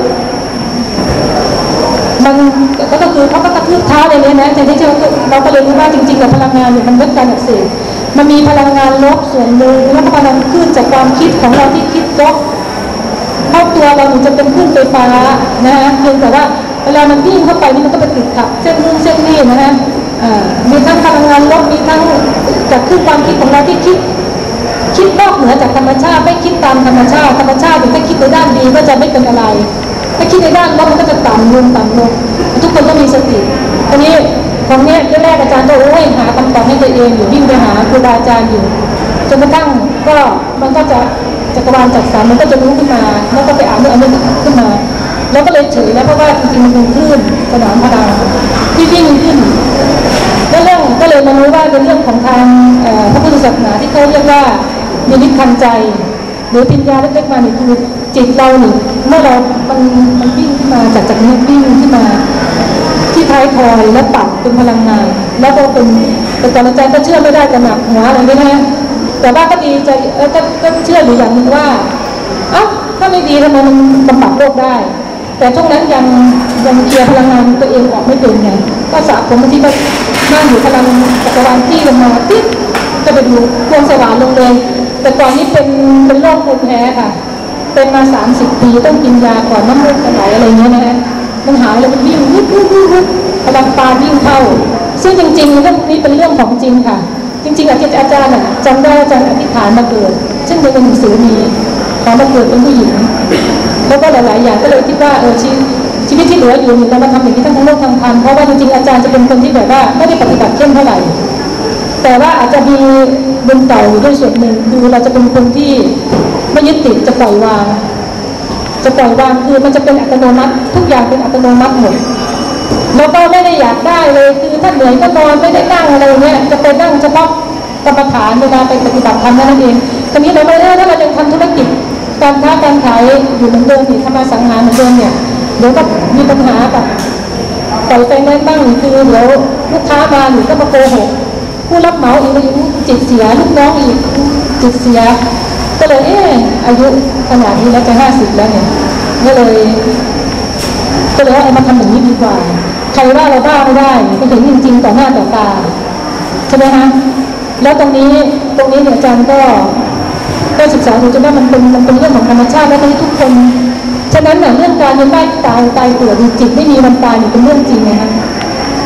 S3: มันก็คือเขาก็กระทืบเท้าอะไรเนี่ยนะแต่ที่เราก็เลยรู้ว่าจริงๆกับพลังงานเนี่ยมันลดการอักเสบมันมีพลังงานลบส่วนหนึ่งแล้วก็พลังขึ้นจากความคิดของเราที่คิดลบเข้าตัวเราจะเป็นคลื่นไฟฟ้านะฮะเพียงแต่ว่าเวลามันวิ่งเข้าไปนี่มันก็ไปติดขัดเส้นนู่นเส้นนี่นะฮะมีทั้งพลังงานลบมีทั้งจากคลื่นความคิดของเราที่คิดนอกเหนือจากธรรมชาติไม่คิดตามธรรมชาติถ้าคิดในด้านดีก็จะไม่เป็นอะไรถ้าคิดในด้านลบมันก็จะต่ำลงทุกคนก็มีสติทีนี้ของเนี้ยแรกอาจารย์ก็หาคำตอบให้ตัวเองอยู่วิ่งไปหาครูบาอาจารย์อยู่จนกระทั่งก็มันก็จะจักรวาลจักรสารมันก็จะรู้ขึ้นมาแล้วก็ไปอ่านเรื่องขึ้นมาแล้วก็เลยเฉยแล้วเพราะว่าจริงๆมันเป็นคลื่นสนามพลังที่วิ่งขึ้นแล้วเรื่องก็เลยมารู้ว่าเป็นเรื่องของทางพระพุทธศาสนาที่เขาเรียกว่ามีนิพพานใจหรือปัญญาเล็กๆมาเนี่ยคือจิตเราเนี่ยเมื่อเรามันวิ่งขึ้นมาจากนี้วิ่งขึ้นมาที่ท้ายทอยแล้วปัดเป็นพลังงานแล้วก็เป็นแต่ตอนอาจารย์ก็เชื่อไม่ได้จะหนักหัวอะไรไม่ได้แต่ว่าก็ดีใจก็เชื่ออยู่อย่างหนึ่งว่าถ้าไม่ดีทำไมมันบำบัดโรคได้แต่ช่วงนั้นยังเคลียร์พลังงานตัวเองออกไม่เป็นไงก็สะสมที่ก็นั่งอยู่พลังจักรวาลที่ลงมาติ๊บจะไปดูดวงสว่างลงเลยแต่ตอนนี้เป็นโรคภูมิแพ้ค่ะเป็นมา30 ปีต้องกินยาก่อนน้ำมูกไหลอะไรเงี้ยนะฮะมันหายแล้วมันวิ่งพลังตาวิ่งเข้าซึ่งจริงๆเรื่องนี้เป็นเรื่องของจริงค่ะจริงๆอาจารย์จำได้อาจารย์อธิษฐานมาเกิดซึ่งในหนังสือมีขอมาเกิดเป็นผู้หญิงแล้วก็หลายๆอย่างก็เลยคิดว่าชีวิตที่เหลืออยู่เรามาทำอย่างนี้ทั้งโลกทั้งธรรมเพราะว่าจริงๆอาจารย์จะเป็นคนที่แบบว่าไม่ได้ปฏิบัติเข้มเท่าไหร่แต่ว่าอาจจะมีบุญเก่าอยู่ด้วยส่วนหนึ่งคือเราจะเป็นคนที่ไม่ยึดติดจะปล่อยวางคือมันจะเป็นอัตโนมัติทุกอย่างเป็นอัตโนมัติหมดแล้วก็ไม่ได้อยากได้เลยคือถ้าเหนื่อยก็นอนไม่ได้นั่งอะไรเงี้ยจะไปนั่งเฉพาะกรรมฐานเวลาไปปฏิบัติธรรมนั่นเองทีนี้เราไม่ได้ถ้าเรายังทำธุรกิจการค้าการขายอยู่เหมือนเดิมทำมาสังหารเหมือนเดิมเนี่ยเดี๋ยวก็มีปัญหากับปล่อยไปไม่บ้างคือเดี๋ยวลูกค้ามาหรือก็มาโกหกผู้รับเหมาอีกจิตเสียลูกน้องอีกจิตเสียก็เลยอายุขนาดนี้แล้วจะ50แล้วเนี่ยก็เลยว่าเอามาทำอย่างนี้ดีกว่าใครว่าเราบ้าไม่ได้ก็เห็นจริงๆต่อหน้าต่อตาใช่ไหมคะแล้วตรงนี้เนี่ยอาจารย์ก็ศึกษาดูจนว่ามันเป็นเรื่องของธรรมชาติและทุกคนฉะนั้นเนี่ยเรื่องการเป็นได้ตายเกิดจิตไม่มีวันตายเนี่ยเป็นเรื่องจริงนะคะ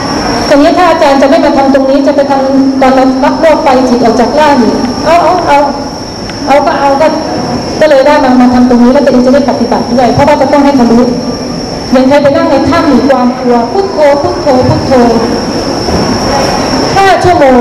S3: ตรงนี้ถ้าอาจารย์จะไม่มาทำตรงนี้จะไปทำตอนเรารับโลกไปจิตออกจากร่างอีกก็เลยได้มาทำตรงนี้แล้วตัวเองจะได้ปฏิบัติด้วยเพราะว่าจะต้องให้ทะลุอย่างใครไปนั่งในถ้ำมีความกลัวพุทโธพุทโธพุทโธ5 ชั่วโมง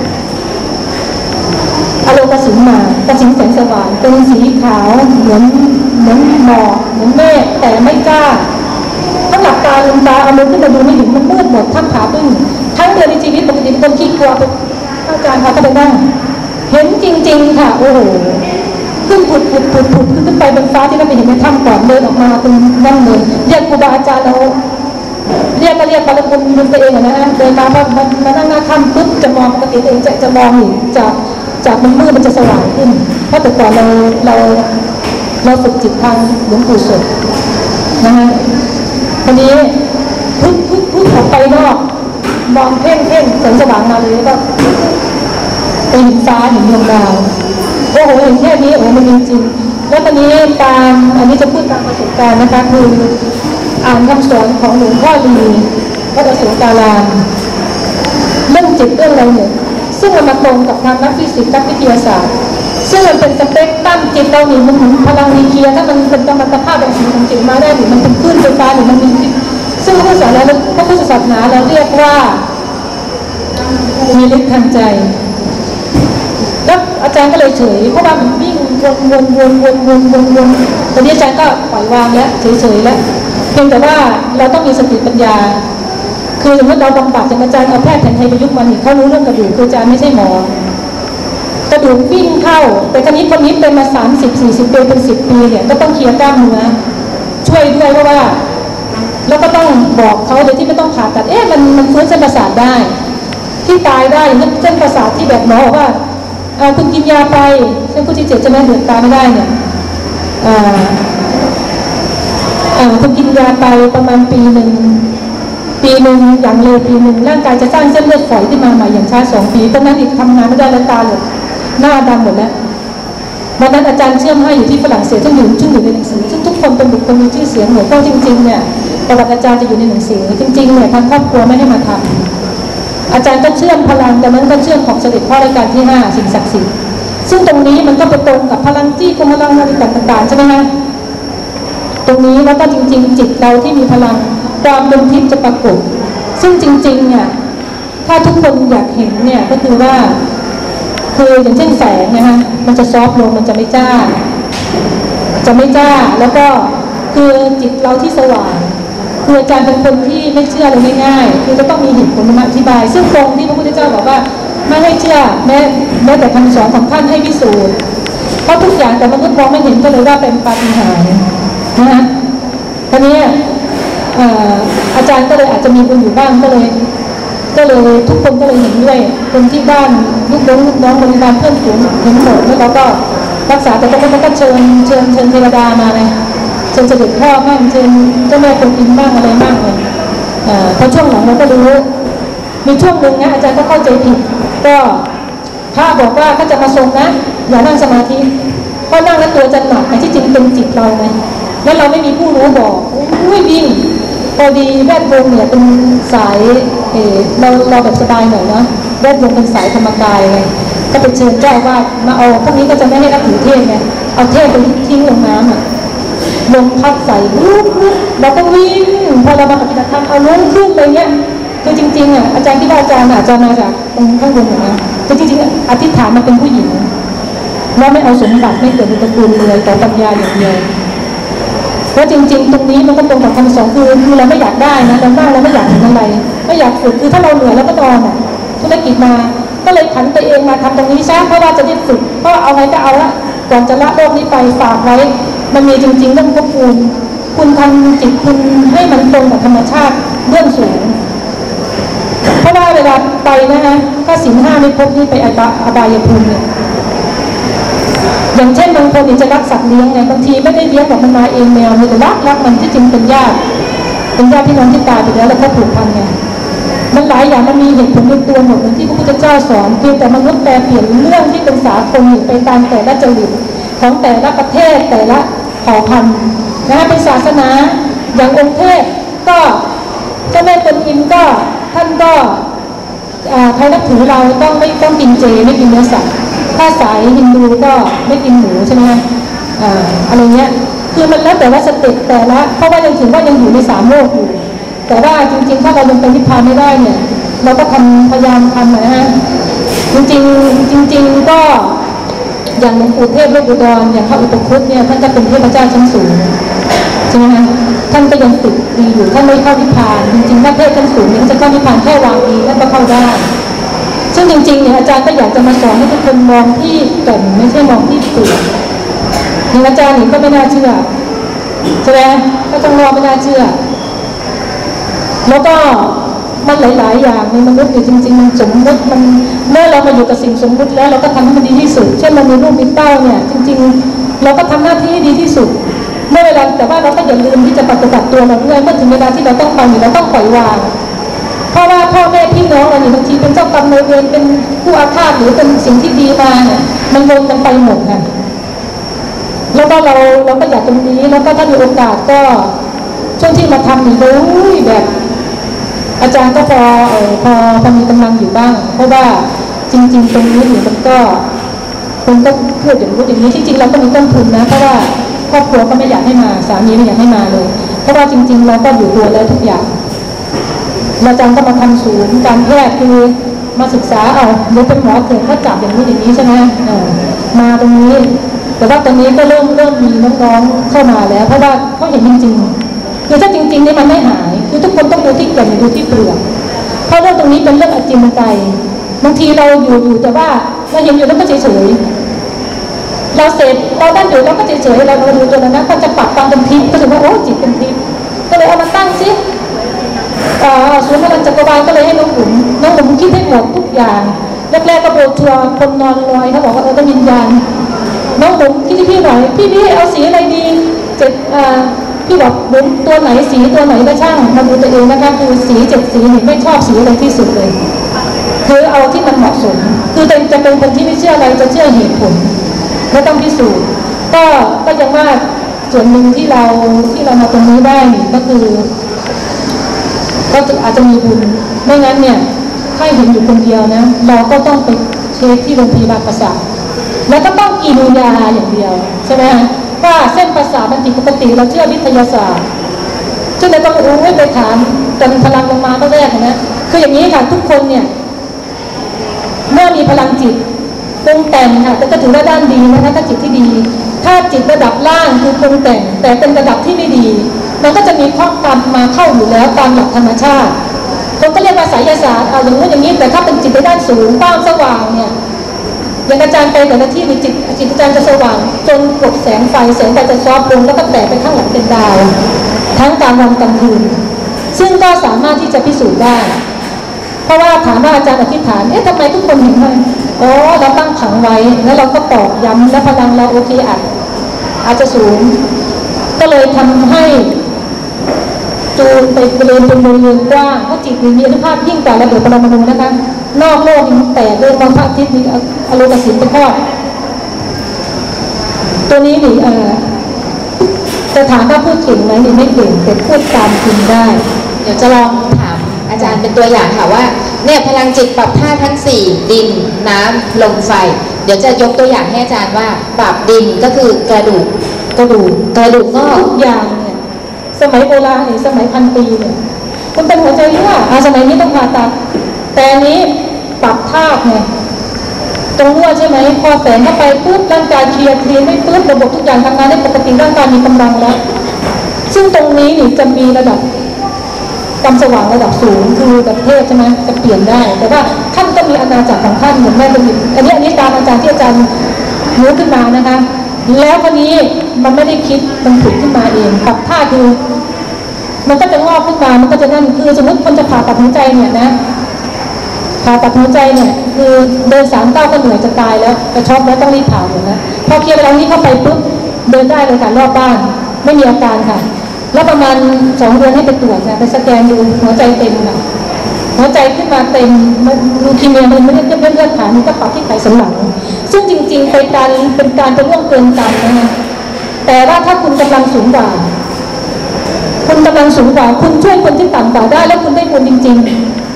S3: อารมณ์กระสินมากระสินแสงสว่างเป็นสีขาวเหมือนหมอกเหมือนเมฆแต่ไม่กล้าถ้าหลับตาลืมตาเอามือขึ้นมาดูไม่เห็นมันมืดหมดทั้งขาตึ้งทั้งเดือนในชีวิตปกติเป็นคนขี้กลัวเป็นอาจารย์เขาก็ไปนั่งเห็นจริงๆค่ะโอ้โหขึ้นผุดขึ้นไปบนฟ้าที่เราไปเห็นในถ้ำก่อนเดินออกมาตรงนั่งเลยเรียกครูบาอาจารย์เราเรียกไปแล้วคนดูตัวเองนะฮะเดินมานั่งหน้าถ้ำปุ๊บจะมองปกติเองจะมองเห็นจากมันมืดมันจะสว่างขึ้นเพราะแต่ก่อนเราฝึกจิตทางหลวงปู่สดนะฮะทีนี้พึ่งออกไปนอกมองเพ่งแสงสว่างมาเลยก็ไปเห็นฟ้าเห็นดวงดาวโอ้โหเห็นแค่นี้โอ้มันจริงๆแล้วตอนนี้อันนี้จะพูดตามประสบการณ์นะคะคืออ่านคำสอนของหลวงพ่อลีวัดอโศการามเรื่องจิตเรื่องอะไรเนี่ยซึ่งมันมาตรงกับทางนักฟิสิกส์นักวิทยาศาสตร์ซึ่งมันเป็นสเปกตรัมจิตเราหนิมันถึงพลังนิวเคลียร์ถ้ามันเป็นกรรมภาพแบบของจิตมาได้หรือมันเป็นคลื่นไฟฟ้าหรือมันมีซึ่งพระพุทธศาสนาเราเรียกว่ามีฤทธิ์ทางใจแล้วอาจารย์ก็เลยเฉยเพราะว่ามันวิ่งวนตอนนี้อาจารย์ก็ปล่อยวางแล้วเฉยแล้วเพียงแต่ว่าเราต้องมีสติปัญญาคือสมมติเราบำบัดอย่างอาจารย์เอาแพทย์แผนไทยประยุกต์มาเขารู้เรื่องกระดูกคืออาจารย์ไม่ใช่หมอกระดูกวิ่งเข้าแต่คนนี้เป็นมา30-40 ปีเป็น10 ปีเนี่ยก็ต้องเคลียร์กล้ามเนื้อช่วยด้วยเพราะว่าแล้วก็ต้องบอกเขาโดยที่ไม่ต้องผ่าตัดมันฟื้นเส้นประสาทได้ที่ตายได้เส้นประสาทที่แบบหมอบอกว่าคุณกินยาไปเส้นผู้ที่7จะไม่เดือดตาไม่ได้เนี่ยคุณกินยาไปประมาณปีหนึ่งอย่างเร็วปีหนึ่งร่างกายจะสร้างเส้นเลือดฝอยขึ้นมาใหม่อย่างช้า2 ปีตอนนั้นอีกทำงานไม่ได้แล้วตาเลยหน้าดำหมดแล้ววันนั้นอาจารย์เชื่อมให้อยู่ที่ฝรั่งเศสซึ่งอยู่ในหนังสือซึ่งทุกคนเป็นบุคคลมีชื่อเสียงหมดเพราะจริงๆเนี่ยประวัติอาจารย์จะอยู่ในหนังสือจริงๆเนี่ยทางครอบครัวไม่ให้มาทำอาจารย์ก็เชื่อมพลังแต่นั้นก็เชื่อมของเสด็จพ่อรัชกาลที่5สิ่งศักดิ์สิทธิ์ซึ่งตรงนี้มันก็ไปตรงกับพลังจี้กับพลังอะไรต่างๆใช่ไหมคะตรงนี้แล้วก็จริงๆจิตเราที่มีพลังความเป็นทิพย์จะปรากฏซึ่งจริงๆเนี่ยถ้าทุกคนอยากเห็นเนี่ยก็คือว่าคืออย่างเช่นแสงนะคะมันจะซอฟลงมันจะไม่จ้าแล้วก็คือจิตเราที่สว่างคืออาจารย์เป็นคนที่ไม่เชื่อเลยง่ายๆคือจะต้องมีเหตุผลมาอธิบายซึ่งตรงที่พระพุทธเจ้าบอกว่าไม่ให้เชื่อแม้แต่คำสอนของท่านให้พิสูจน์เพราะทุกอย่างแต่มนุษย์มองไม่เห็นก็เลยว่าเป็นปาฏิหาริย์นะคะตอนนี้อาจารย์ก็เลยอาจจะมีบุญอยู่บ้างก็เลยทุกคนก็เลยเห็นด้วยคนที่บ้านลูกน้องบริบาลเพื่อนฝูงเห็นหมดแล้วเราก็รักษาแต่ก็เชิญเทวดามาเลยเชิญเสด็จพ่อบ้างเชิญเจ้าแม่กวนอิมบ้างอะไรบ้างเลยพอช่วงหลังเราก็รู้มีช่วงหนึ่งนะอาจารย์ก็เข้าใจผิดก็พระบอกว่าถ้าจะมาทรงนะอย่านั่งสมาธิเพราะนั่งแล้วตัวจะหนักแต่ที่จริงเป็นจิตเราไงแล้วเราไม่มีผู้รู้บอกวิ่งพอดีแวดวงเนี่ยเป็นสายเราแบบสบายหน่อยเนาะแวดวงเป็นสายธรรมกายไงก็ไปเชิญเจ้าว่ามาเอาพวกนี้ก็จะไม่ให้นับถือเทศไงเอาเทศไปทิ้งลงน้ำลมพัดใส่เราก็วิ่งพอเรามาปฏิบัติธรรมเอาล้มขึ้นไปเงี้ยคือจริงๆอาจารย์ที่ว่าอาจารย์อาจจะมาจากตรงข้างบนอย่างเงี้ยแต่จริงๆอธิษฐานมาเป็นผู้หญิงแล้วไม่เอาสมบัติไม่เกิดในตระกูลเลยแต่ปัญญาอย่างเดียวแล้วจริงๆตรงนี้มันก็ตรงกับคำสอนคือเราไม่อยากได้นะเราบ้างเราไม่อยากเห็นอะไรไม่อยากฝึกคือถ้าเราเหนื่อยแล้วก็นอนธุรกิจมาก็เลยผันตัวเองมาทำตรงนี้ซะเพราะว่าจะได้ฝึกเพราะเอาไงก็เอาละก่อนจะละโลกนี้ไปฝากไว้มันมีจริงๆเรื่องพวกคุณทำจิตคุณให้มันตรงกับธรรมชาติเรื่องสูงเพราะว่าเวลาไปนะคะถ้าศีล 5ไม่ครบนี่ไปอบายภูมิเนี่ยอย่างเช่นบางคนจะรักสัตว์เลี้ยงไงบางทีไม่ได้เลี้ยงแบบมันมาเองแมวมันแต่รักมันที่จริงเป็นญาติพี่น้องที่ตายไปแล้วก็ผูกพันไงมันหลายอย่างมันมีเหตุผลในตัวหมดเหมือนที่พระพุทธเจ้าสอนเพียงแต่มนุษย์แปลเปลี่ยนเรื่องที่เป็นสากลไปตามแต่ละจริตของแต่ละประเทศแต่ละเผ่าพันธุ์นะคะเป็นศาสนาอย่างองค์เทพก็เจ้าแม่กวนอิมก็ท่านก็ใครนับถือเราต้องไม่ต้องกินเจไม่กินเนื้อสัตว์ถ้าสายฮินดูก็ไม่กินหมูใช่ไหมอะไรเงี้ยคือมันแล้วแต่ว่าสเต็ปแต่ละเพราะว่ายังถือว่ายังอยู่ใน3 โลกอยู่แต่ว่าจริงๆถ้าเราลงไปนิพพานไม่ได้เนี่ยเราก็พยายามทำนะฮะจริงก็อย่างหลวงปู่เทพโลกอุดรอย่างพระอุปคุตเนี่ยท่านจะเป็นเทพเจ้าชั้นสูงใช่ไหมคะท่านก็ยังติดดีอยู่ท่านไม่เข้านิพพานจริงๆถ้าเทพชั้นสูงเนี่ยจะเข้านิพพานแค่วางดีท่านก็เข้าได้ซึ่งจริงๆเนี่ยอาจารย์ก็อยากจะมาสอนให้ทุกคนมองที่แก่นไม่ใช่มองที่เปลือกอย่างอาจารย์นี่ก็ไม่น่าเชื่อใช่ไหมก็ต้องรอไม่น่าเชื่อแล้วก็มันหลายๆอย่างในมนุษย์เนี่ยจริงๆมันสมมติมันเมื่อเรามาอยู่กับสิ่งสมมติแล้วเราก็ทำให้มันดีที่สุดเช่นเรามีลูกมีเต้าเนี่ยจริงๆเราก็ทำหน้าที่ให้ดีที่สุดเมื่อเวลาแต่ว่าเราก็อย่าลืมที่จะปฏิบัติตัวเราด้วยเมื่อถึงเวลาที่เราต้องไปเราต้องปล่อยวางเพราะว่าพ่อแม่พี่น้องเราเนี่ยบางทีเป็นเจ้ากรรมนายเวรเป็นผู้อาฆาตหรือเป็นสิ่งที่ดีมาเนี่ยมันวนกันไปหมดค่ะแล้วก็เราก็อยากตรงนี้แล้วก็ถ้ามีโอกาสก็ช่วงที่มาทำนี่เลยแบบอาจารย์ก็พอมีกำลังอยู่บ้างเพราะว่าจริงๆตรงนี้เนี่ยมันก็คนก็เพื่ออย่างรู้อย่างนี้ที่จริงเราก็มีต้นทุนนะเพราะว่าครอบครัวก็ไม่อยากให้มาสามีไม่อยากให้มาเลยเพราะว่าจริงๆเราก็อยู่ตัวแล้วทุกอย่างอาจารย์ก็มาทำศูนย์การแพทย์คือมาศึกษาเดี๋ยวเป็นหมอเกิดถ้าจับอย่างนี้อย่างนี้ใช่ไหมมาตรงนี้แต่ว่าตอนนี้ก็เริ่มมีน้องๆเข้ามาแล้วเพราะว่าเขาเห็นจริงๆคือถ้าจริงๆนี่มันไม่หายคือทุกคนต้องดูที่แก่นดูที่เปลือกเพราะเรื่องตรงนี้เป็นเรื่องอจินไตยบางทีเราอยู่แต่ว่าเราเห็นอยู่แล้วก็เฉยๆเราเสร็จเราตั้งอยู่เราก็เฉยๆเราดูตัวนั้นก็จะปรับตามเป็นทิพย์ก็ถือว่าโอ้จิตเป็นทิพย์ก็เลยเอามาตั้งซิศูนย์พลังจักรวาลก็เลยให้น้องหนุ่มคิดให้หมดทุกอย่างแรกๆก็โบชัวคนนอนลอยเขาบอกว่าต้องวิญญาณน้องหนุ่มคิดที่พี่หน่อยพี่เอาสีอะไรดีพี่บอกตัวไหนสีตัวไหนก็ช่างมาดูตัวเองนะคะคือสี7 สีนี่ไม่ชอบสีอะไรที่สุดเลยคือเอาที่มันเหมาะสมคือจะเป็นคนที่ไม่เชื่ออะไรจะเชื่อเหตุผลไม่ต้องพิสูจน์ก็ยังว่าส่วนหนึ่งที่เรามาตรงนี้ได้ก็คือก็อาจจะมีบุญไม่งั้นเนี่ยถ้าเห็นอยู่คนเดียวนะเราก็ต้องไปเช็คที่โรงพยาบาลประสาทแล้วก็ต้องกินยาอย่างเดียวใช่ไหมว่าเส้นประสาทมันผิดปกติเราเชื่อวิทยาศาสตร์ซึ่งเราต้องรู้ไปถามจนพลังลงมาก็แรกนะคืออย่างนี้ค่ะทุกคนเนี่ยเมื่อมีพลังจิตปรุงแต่งค่ะก็ถือว่าด้านดีนะคะถ้าจิตที่ดีถ้าจิตระดับล่างคือปรุงแต่งแต่เป็นระดับที่ไม่ดีมันก็จะมีข้อกรรมมาเข้าอยู่แล้วตามหลักธรรมชาติคนก็เรียกว่าไสยศาสตร์อย่างนู้นอย่างนี้แต่ถ้าเป็นจิตในด้านสูงบ้างสว่างเนี่ยอย่างอาจารย์ไปแต่ละที่มีจิตอาจารย์จะสว่างจนกดแสงไฟจะซอฟลงแล้วก็แตกไปข้างหลังเป็นดาวทั้งกลางวันกลางคืนซึ่งก็สามารถที่จะพิสูจน์ได้เพราะว่าถามว่าอาจารย์อธิษฐานทำไมทุกคนเห็นมันเราตั้งขังไว้แล้วเราก็ตอกย้ำและพลังเราโอเคอาจจะสูงก็เลยทำให้จูนไปบริเวณเป็นบริเวณกว้างเพราะจิตมีอนุภาพยิ่งกว่าระเบิดปรมาณูนะคะนอกโลกยังแตกเลยบางพระอาทิตย์มีอโลกสินเป็นข้อตัวนี้นี่จะถามว่าพูดเก่งไหมนี่ไม่เก่งแต่พูดตามจริงได้
S2: เดี๋ยวจะลองถามอาจารย์เป็นตัวอย่างค่ะว่าเนี่ยพลังจิตปรับธาตุทั้ง4ดินน้ำลมไฟเดี๋ยวจะยกตัวอย่างให้อาจารย์ว่าปรับดินก็คือกระดูกก็ทุก
S3: อย่างเนี่ยสมัยโบราณเนี่ยสมัย1,000 ปีเนี่ยคุณเป็นหัวใจรั่วสมัยนี้ต้องผ่าตัดแต่นี้ปรับธาตุไงตรงรั่วใช่ไหมพอแสงเข้าไปปุ๊บร่างกายเคลียร์ไม่ปุ๊บระบบทุกอย่างทำงานได้ปกติร่างกายมีกำลังแล้วซึ่งตรงนี้นี่จะมีระดับความสว่างระดับสูงคือประเทศใช่ไหมจะเปลี่ยนได้แต่ว่าท่านก็มีอาณาจักรของท่านเหมือนแม่เป็นอันนี้ตามอาจารย์ที่อาจารย์รู้ขึ้นมานะคะแล้วคนนี้มันไม่ได้คิดมันผุดขึ้นมาเองปรับท่าคือมันก็จะงอกขึ้นมามันก็จะนั่นคือสมมติคนจะผ่าตัดหัวใจเนี่ยนะผ่าตัดหัวใจเนี่ยคือเดิน3 ก้าวก็เหนื่อยจะตายแล้วกระช็อกแล้วต้องรีบผ่าอยู่นะพอเคลียร์ไปแล้วนี้เข้าไปปุ๊บเดินได้เลยค่ะรอบบ้านไม่มีอาการค่ะแล้วประมาณ2 เดือนให้ไปตรวจนะไปสแกนดูหัวใจเต็มค่ะหัวใจขึ้นมาเต็มลูคีเมียมันไม่ได้เลือดขามันก็ปรับที่ไขสันหลังซึ่งจริงๆเป็นการจะล่วงเกินกรรมนะคะแต่ว่าถ้าคุณกำลังสูงกว่าคุณช่วยคนที่ต่ำกว่าได้แล้วคุณได้บุญจริงๆ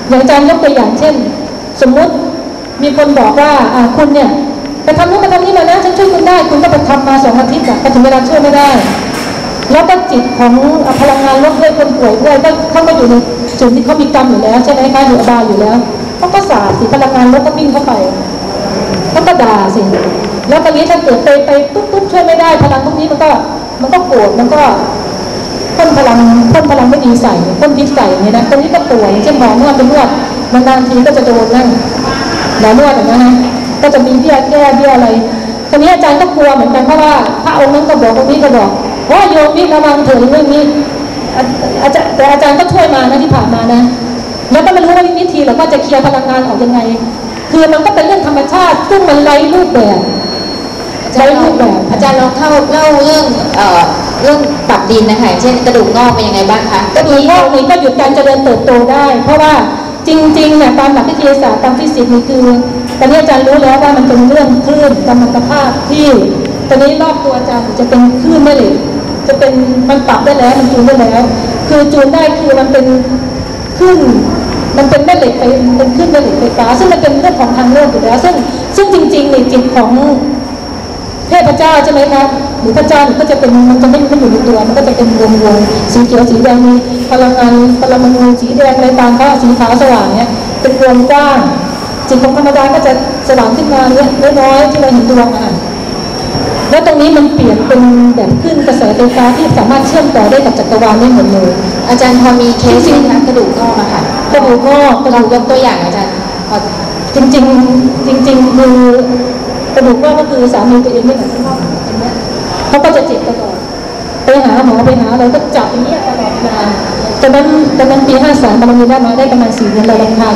S3: อย่างอาจารย์ยกตัวอย่างเช่นสมมุติมีคนบอกว่าคุณเนี่ยไปทำนู่นไปทำนี่มานะฉันช่วยคุณได้คุณก็ไปทำมา2 อาทิตย์พอถึงเวลาช่วยไม่ได้แล้วก็จิตของพลังงานลดด้วยคนป่วยด้วยเขาก็อยู่ในจุดที่เขามีกรรมอยู่แล้วใช่ไหมคะอยู่อบายอยู่แล้วเขาก็สาดสิพลังงานลดก็วิ่งเข้าไปเขาก็ด่าสิแล้วตอนนี้ถ้าเกิดไปปุ๊บช่วยไม่ได้พลังพวกนี้มันก็โกรธมันก็พ่นพลังไม่ดีใส่พ่นพิษใส่เนี่ยนะคนนี้ก็ป่วยเช่นหมอนวดเป็นนวดนานๆทีก็จะโดนนั่นหมอนวดอย่างนั้นนะก็จะมีเบี้ยแก้เบี้ยอะไรตอนนี้อาจารย์ก็กลัวเหมือนกันเพราะว่าพระองค์นั้นก็บอกองค์นี้ก็บอกว่าโยมนี่ระวังเถิดเรื่องนี้แต่อาจารย์ก็ช่วยมานะที่ผ่านมานะแล้วก็ไม่รู้ว่าวิธีเราก็จะเคลียร์พลังงานออกยังไงคือมันก็เป็นเรื่องธรรมชาติซึ่งมันไร้รูปแบบอาจารย์ลองเล่าเ
S2: รื่องปรับดินนะคะเช่นกระดูกงอกเป็นยังไงบ้างคะ
S3: กระดูกงอกนี่ก็หยุดการเจริญเติบโตได้เพราะว่าจริงๆเนี่ยตามหลักวิทยาศาสตร์ตามฟิสิกส์นี่คือตอนนี้อาจารย์รู้แล้วว่ามันเป็นเรื่องคลื่นกัมมันตภาพที่ตอนนี้รอบตัวอาจารย์จะเป็นคลื่นแม่เหล็กจะเป็นมันปรับได้แล้วมันจูนได้แล้วคือจูนได้คือมันเป็นคลื่นมันเป็นแม่เหล็กไปเป็นคลื่นแม่เหล็กไฟฟ้าซึ่งมันเป็นเรื่องของทางโลกอยู่แล้วซึ่งจริงๆในจิตของเทพเจ้าใช่ไหมครับหรือพระเจ้าก็จะเป็นมันจะไม่อยู่ในตัวมันก็จะเป็นวงสีเขียวสีแดงมีพลังงานปรมาณูสีแดงอะไรต่างก็สีขาวสว่างเนี่ยเป็นวงกว้างจิตของธรรมดาก็จะสว่างขึ้นมาเนี่ยน้อยๆที่เราเห็นดวงแล้วตรงนี้มันเปลี่ยนเป็นแบบขึ้นกระแสไฟฟ้าที่สามารถเชื่อมต่อได้กับจักรวาลได้หมดเลย
S2: อาจารย์พอมีเคสจริงนะกระดูกงอกอะค่ะ
S3: กระดูกงอก
S2: ลองยกตัวอย่างอาจารย์
S3: จริงคือกระดูกงอกก็คือสามีตัวเองไม่เหมือนงอกอย่างเงี้ยเขาก็จะเจ็บตลอดไปหาหมอไปหาอะไรก็จับอย่างเงี้ยตลอดมาตอนนั้นปี53มันมีได้มาได้ประมาณ4 เดือนเราลงทาน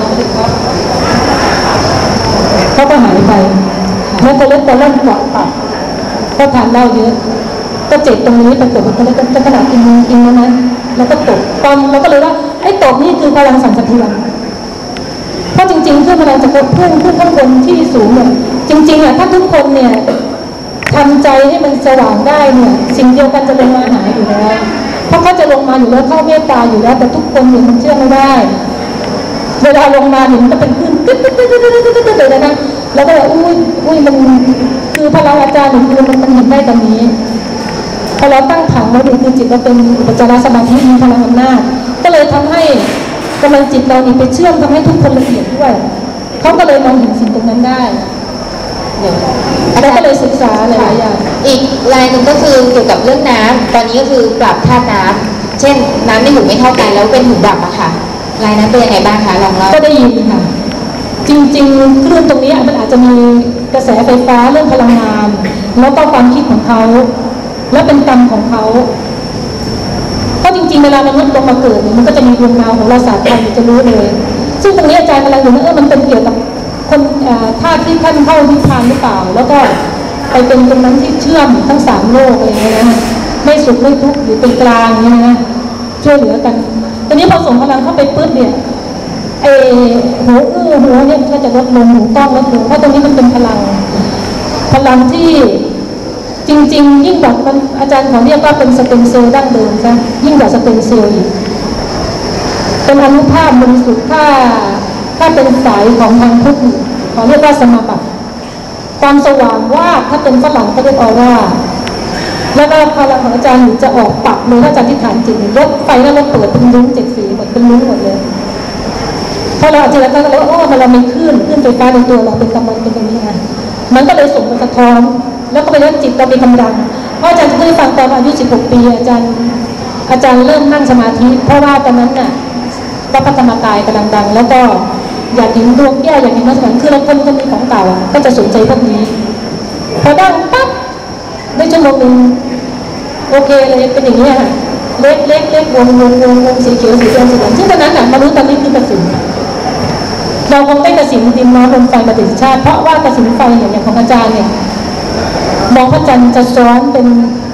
S3: เขาก็หายไปแล้วก็เล็กตอนแรกหวังปัดก็ทานเหล้าเยอะก็เจ็บตรงนี้ปรากฏว่าก็ขนาดกินนั้นแล้วก็ตกตอนเราก็เลยว่าไอ้ตกนี่คือพลังสั่นสะเทือนเพราะจริงๆเพื่อนพลังจะขึ้นข้างบนที่สูงเนี่ยจริงๆอ่ะถ้าทุกคนเนี่ยทำใจให้มันสว่างได้เนี่ยสิ่งเดียวกันจะลงมาหาอยู่แล้วเพราะเขาจะลงมาอยู่แล้วเข้าเมตตาอยู่แล้วแต่ทุกคนเนี่ยมันเชื่อไม่ได้เวลาลงมาเนี่ยมันก็เป็นขึ้นตึ๊ดเลยนะแล้วก็อุ้ยมันคือพลังอาจารย์คือมันเห็นได้ตรงนี้พอเราตั้งผังไว้ดูคือจิตเราเป็นอุปจารสมาธิมีพลังอำนาจก็เลยทำให้กำลังจิตเรานี่ไปเชื่อมทำให้ทุกคนละเอียดด้วยเขาก็เลยมองเห็นสิ่งตรงนั้นได้แล้วก็เลยศึกษาหลายอย่าง
S2: อีกรายหนึ่งก็คือเกี่ยวกับเรื่องน้ำตอนนี้ก็คือปรับธาตุน้ำเช่นน้ำในหูไม่เท่ากันแล้วเป็นหูดับอะค่ะรายนั้นเป็นยังไงบ้างคะลองเล่า
S3: ก็ได้ยินค่ะจริงๆคลื่นตรงนี้มันอาจจะมีกระแสไฟฟ้าเรื่องพลังงานแล้วก็ความคิดของเขาและเป็นกรรมของเขาเพราะจริงๆเวลามนุษย์ลงมาเกิดมันก็จะมีดวงดาวของเราศาสตร์ไทยจะรู้เลยซึ่งตรงนี้อาจารย์กำลังอยู่ว่ามันเป็นเกี่ยวกับคนธาตุที่ท่านเข้านิพพานหรือเปล่าแล้วก็ไปเป็นตรงนั้นที่เชื่อมทั้ง3 โลกอะไรอย่างเงี้ยนะไม่สุขไม่ทุกข์หรือเป็นกลางอย่างเงี้ยนะช่วยเหลือกันตอนนี้พอส่งพลังเข้าไปปึ๊บเนี่ยหูเนี่ยก็จะลดลงหูต้องลดลงเพราะตรงนี้มันเป็นพลังที่จริงๆยิ่งกว่ามันอาจารย์ขอเรียกว่าเป็นสเต็มเซลล์ดั้งเดิมซะยิ่งกว่าสเต็มเซลล์อีกเป็นอนุภาพบริสุทธิ์ถ้าเป็นสายของทางพุทธขอเรียกว่าสมาบัติความสว่างว่าถ้าเป็นฝรั่งก็เรียกออร่าแล้วก็พลังของอาจารย์จะออกปักเลยถ้าอาจารย์ที่ฐานจิตรถไฟแล้วเราเปิดเป็นลุ้ง7 สีหมดเป็นลุ้งหมดเลยพอเราอธิษฐานก็เลยว่าเรามีคลื่นไฟฟ้าในตัวเราเป็นกำลังเป็นตรงนี้ไงมันก็เลยส่งไปสะท้อนแล้วก็ไปแล้วจิตเรามีกำลังเพราะอาจารย์จะได้ฟังตอนอายุ16 ปีอาจารย์เริ่มนั่งสมาธิเพราะว่าตอนนั้นน่ะก็พระธรรมกายกำลังดังแล้วก็อยากเห็นดวงแก้วอยากเห็นมัสมั่นคือเราคนมีของเก่าก็จะสนใจพวกนี้พอดังปั๊บได้ชั่วโมงนึงโอเคเลยเป็นอย่างนี้ค่ะเล็กวงสีเขียวสีแดงสีเหลืองซึ่งตอนนั้นน่ะมารู้ตอนนี้คือกระสินเราคงได้กระสินดินน้ำลมไฟมาถึงชาติเพราะว่ากระสินไฟอย่างของอาจารย์เนี่ยมองพระจันทร์จะซ้อนเป็น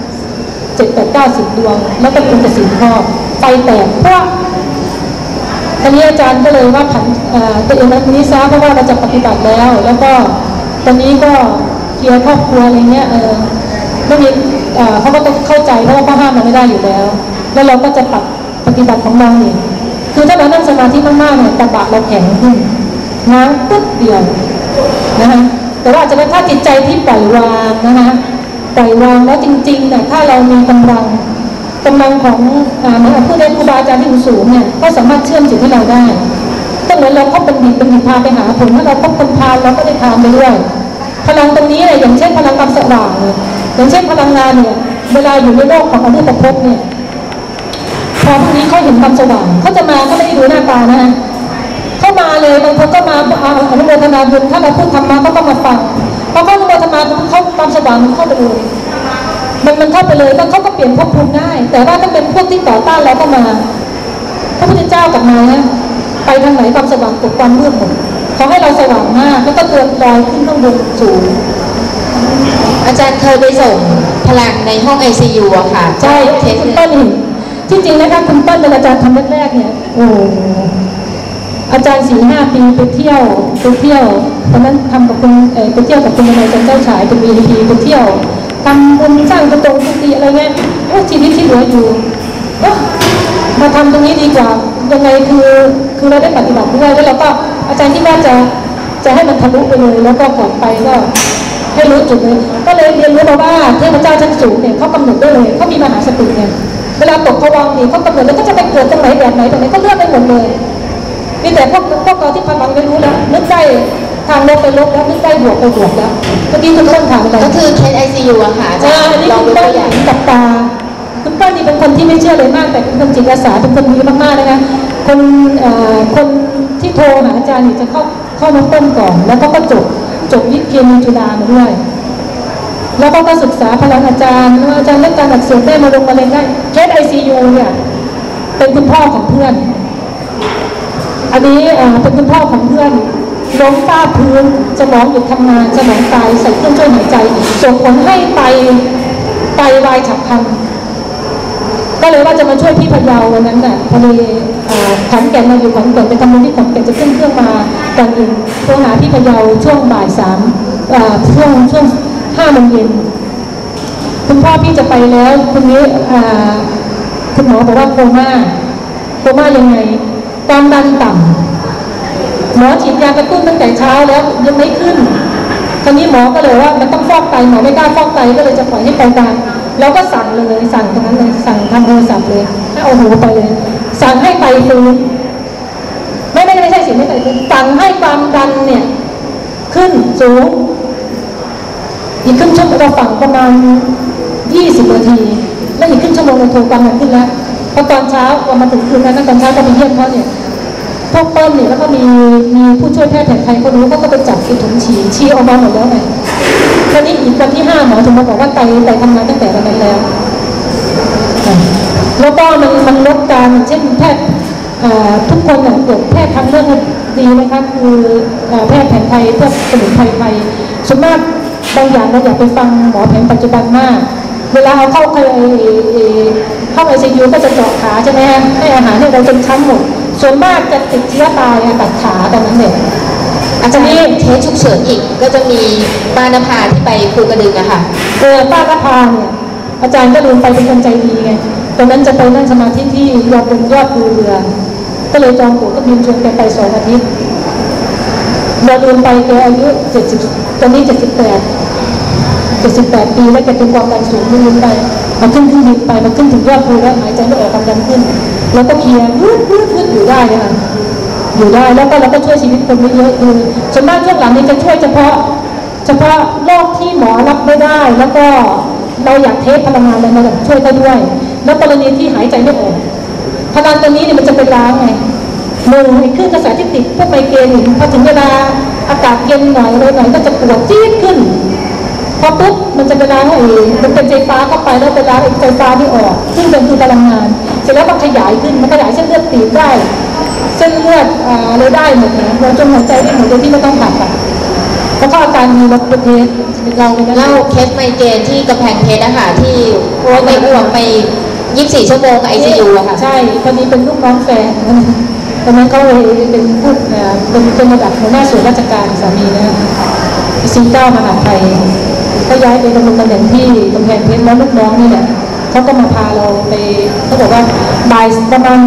S3: 7 8 9 10 ดวงแล้วก็เป็นกระสินครอบไฟแตกเพราะตอนนี้อาจารย์ก็เลยว่าผันตัวเองนั้นนี้ซะเพราะว่าเราจะปฏิบัติแล้วก็ตอนนี้ก็เคลียร์ครอบครัวอะไรเงี้ยไม่มีเขาก็ต้องเข้าใจเพราะว่าเขาห้ามเราไม่ได้อยู่แล้วเราก็จะปฏิบัติของเราเนี่ยคือถ้าเรานั่งสมาธิมากๆเนี่ยตะบะเราแข็งขึ้นง้างปึ๊บเดียวนะคะแต่ว่าอาจจะเป็นถ้าจิตใจที่ปล่อยวางนะคะปล่อยวางแล้วจริงๆเนี่ยถ้าเรามีกำลังของผู้ได้ครูบาอาจารย์ที่สูงเนี่ยก็สามารถเชื่อมจิตให้เราได้ก็เหมือนเราพบเป็นหินพาไปหาผลถ้าเราพบคนพาเราก็ได้ทานไปด้วยพลังตรงนี้เนี่ยอย่างเช่นพลังความสว่างเนี่ยอย่างเช่นพลังงานเนี่ยเวลาอยู่ในโลกของอรูปภพเนี่ยพอพวกนี้เขาเห็นความสว่างเขาจะมาเขาไม่ได้ดูหน้าตานะเข้ามาเลยบางคนก็มาอนุโมทนาบุญถ้าเราพูดธรรมะเขาก็มาฟังพอเขาอนุโมทนาเขาความสว่างมันเข้าไปเลยมันเข้าไปเลยแล้วเขาก็เปลี่ยนภพภูมิได้แต่ว่าถ้าเป็นพวกที่ต่อต้านเราก็มาพระพุทธเจ้ากลับมานะไปทางไหนความสว่างตกความมืดหมดเขาให้เราสว่างมากแล้วก็เตือนลอยขึ้นข้างบนสูง
S2: อาจารย์เคยไปส่งพลังในห้อง ICU อะค่ะ
S3: ใช่คุณเปิ้ลเห็นที่จริงนะคะคุณเปิ้ลเป็นอาจารย์ทำแรกๆเนี่ยโอ้อาจารย์4-5 ปีไปเที่ยวตอนนั้นทำกับคุณไปเที่ยวกับคุณนายจันเจ้าฉายเป็น VIP ไปเที่ยวทำบุญสร้างประตูกุฏิอะไรเงี้ยชีวิตที่เหลืออยู่มาทำตรงนี้ดีกว่ายังไงคือเราได้ปฏิบัติด้วยแล้วเราก็อาจารย์ที่ว่าจะให้มันทะลุไปเลยแล้วก็ก่อนไปก็ให้รู้จุดเลยก็เลยเรียนรู้มาว่าเทพเจ้าชั้นสูงเนี่ยเขากำหนดได้เลยเขามีมหาสติเนี่ยเวลาตกผวังค์นี่เขากำหนดแล้วก็จะไปเกิดตรงไหนแบบไหนตรงไหนก็เลือกได้หมดเลยมีแต่พวกเราที่พลังไม่รู้แล้วนึกได้ทางลบไปลบแล้วนึกได้บวกไปบวกแล้วเมื่อกี้คุณต้นถามอะไร
S2: ก็คือเคส ICU อะค่ะอาจารย์
S3: นี่คุณต้นเห็นกับตาคุณป้านี่เป็นคนที่ไม่เชื่อเลยมากแต่เป็นคนจิตอาสาเป็นคนดีมากๆนะคะคนที่โทรหาอาจารย์นี่จะเข้าน้องต้นก่อนแล้วก็จบวิทย์เกียรติจุฬามาด้วยแล้วก็ศึกษาพลังอาจารย์ว่าอาจารย์เรื่องการอักเสบได้มาลงมาเลยได้เคส ICU เนี่ยเป็นคุณพ่อของเพื่อนอันนี้เป็นคุณพ่อของเพื่อนล้มฝ้าพื้นสมองหยุดทำงานสมองตายใส่เครื่องช่วยหายใจส่งผลให้ไตวายฉับพลันก็เลยว่าจะมาช่วยพี่พะเยาวันนั้นน่ะพอดีขอนแก่นมาอยู่ขอนแก่นไปทำบุญที่ขอนแก่นจะขึ้นเครื่องมาตอนเย็นโทรหาพี่พะเยาช่วงบ่าย3ช่วง5 โมงเย็นคุณพ่อพี่จะไปแล้วคนนี้คุณหมอบอกว่าโคม่ายังไงความดันต่ำหมอฉีดยากระตุ้นตั้งแต่เช้าแล้วยังไม่ขึ้นคราวนี้หมอก็เลยว่ามันต้องฟอกไตหมอไม่กล้าฟอกไตก็เลยจะปล่อยให้ไปตามแล้วก็สั่งตรงนั้นเลยสั่งทางโทรศัพท์เลยให้เอาหูไปเลยสั่งให้ไตฟื้นไม่ใช่สิไม่ไตฟื้นสั่งให้ความดันเนี่ยขึ้นสูงอีกครึ่งชั่วโมงเราฝังประมาณ20 นาทีแล้วอีกครึ่งชั่วโมงเราโทรความดันขึ้นแล้วพอตอนเช้าพอมาถึงคืนนั้นตอนเช้าก็ไปเยี่ยมเขาเนี่ยพวกเปิ้ลเนี่ยแล้วก็มีผู้ช่วยแพทย์แผนไทยเขารู้เขาก็ไปจับถุงฉี่ออกมาหมดแล้วไงคราวนี้อีกวันที่5หมอถึงมาบอกว่าไตทำงานตั้งแต่วันนั้นแล้วแล้วก็มันลดการเช่นแพทย์ทุกคนเนี่ยเกิดแพทย์ทำเรื่องดีนะคะคือแพทย์แผนไทยพวกสมุนไพรไทยส่วนมากบางอย่างเราอยากไปฟังหมอแผนปัจจุบันมากเวลาเอาเข้าICU ก็จะเจาะขาใช่ไหมฮะให้อาหารให้เราจนช้ำหมดส่วนมากจะติดเชื้อตายตัดขาตอนนั้นเนี่ย
S2: อาจารย์เคสฉุกเฉินอีกก็จะมีป้านภาที่ไปภูกระดึงอะค่ะ
S3: ป้านภาเนี่ยอาจารย์ก็ลืมไปเป็นคนใจดีไงตอนนั้นจะไปนั่งสมาธิที่ยอดบนยอดภูเรือก็เลยจองตั๋วก็บินชวนแกไป2 อาทิตย์เราลืมไปแกอายุ70ตอนนี้78 ปีแล้วแกเป็นความดันสูงลืมไปมาขึ้นเครื่องบินไปมาขึ้นถึงยอดภูแล้วหายใจไม่ออกความดันขึ้นแล้วก็เพียร์อยู่ได้เลยค่ะอยู่ได้แล้วก็เราก็ช่วยชีวิตคนไม่เยอะคือส่วนมากช่วงหลังนี้จะช่วยเฉพาะโรคที่หมอรับไม่ได้แล้วก็เราอยากเทสพลังงานอะไรมาช่วยได้ด้วยแล้วกรณีที่หายใจไม่ออกพลังตัวนี้เนี่ยมันจะไปล้างไงในคลื่นกระแสที่ติดพวกไมเกรนพอถึงเวลาอากาศเย็นหน่อยอะไรหน่อยก็จะปวดจี๊ดขึ้นพอปุ๊บมันจะไปล้างมันเป็นไฟฟ้าเข้าไปแล้วไปล้างไฟฟ้าที่ออกซึ่งเป็นคือพลังงานเสร็จแล้วมันขยายขึ้นมันขยายเส้นเลือดตีบได้เส้นเลือดเลยได้หมดนะเราจนหัวใจได้หมดโดยที่ไม่ต้องผ่าตัดแล้วก็อาการมีรถประเทศ
S2: เราเล่าเคสไมเกรนที่กำแพงเพชรนะคะที่ไปอ้วกไป24 ชั่วโมง ICU อะค่ะ
S3: ใช่พอดีเป็นลูกน้องแฟนตอนนั้นเขาเลยเป็นผู้เป็นระดับหัวหน้าส่วนราชการสามีนะ49 มหาไทยก็ย้ายไปดำรงตำแหน่งที่กำแพงเพชรแล้วลูกน้องนี่แหละเขาก็มาพาเราไปเขาบอกว่าบ่ายประมาณ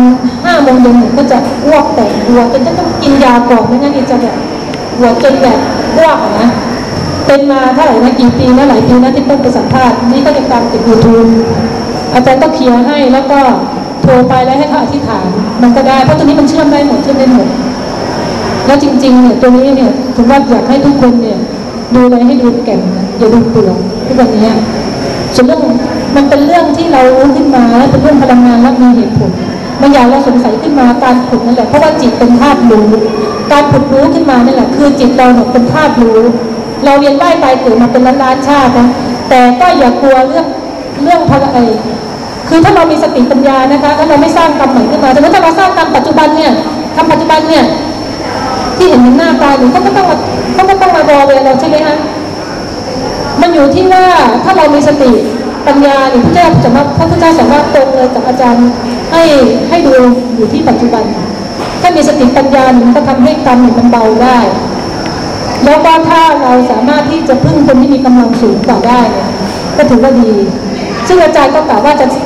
S3: 5 โมงเย็นก็จะอ้วกแตกหัวจนจะต้องกินยาก่อนไม่งั้นจะแบบหัวจนแบบอ้วกนะเป็นมาเท่าไหร่นะกี่ปีนะหลายปีนะที่ต้องไปสัมภาษณ์นี่ก็ยังตามติดYouTubeอาจารย์ก็เคลียร์ให้แล้วก็โทรไปแล้วให้เขาอธิษฐานมันก็ได้เพราะตัวนี้มันเชื่อมได้หมดแล้วจริงๆเนี่ยตัวนี้เนี่ยถึงว่าอยากให้ทุกคนเนี่ยดูอะไรให้ดูแก่นอย่าดูเปลือกทุกวันนี้ส่วนเรื่องมันเป็นเรื่องที่เรารู้ขึ้นมาและเป็นเรื่องพลังงานและมีเหตุผลบางอย่างเราสงสัยขึ้นมาการขุดนั่นแหละเพราะว่าจิตเป็นธาตุรู้การขุดรู้ขึ้นมานั่นแหละคือจิตเราเนี่ยเป็นธาตุรู้เราเรียนว่ายตายเกิดมาเป็นล้านๆชาตินะแต่ก็อย่ากลัวเรื่องพลังคือถ้าเรามีสติปัญญานะคะถ้าเราไม่สร้างกรรมใหม่ขึ้นมาแต่ถ้าเราสร้างกรรมปัจจุบันเนี่ยทำปัจจุบันเนี่ยที่เห็นหน้าตาหรือเขาก็ต้องมารอเวลาเราใช่ไหมคะมันอยู่ที่ว่าถ้าเรามีสติปัญญาหรือพระเจ้าจะมาพระพุทธเจ้าสามารถตรงเลยกับอาจารย์ให้ดูอยู่ที่ปัจจุบันถ้ามีสติปัญญามันก็ทำให้กรรมมันเบาได้แล้วก็ถ้าเราสามารถที่จะพึ่งคนที่มีกำลังสูงกว่าได้เนี่ยก็ถือว่าดีซึ่งอาจารย์ก็กล่าวว่าจะ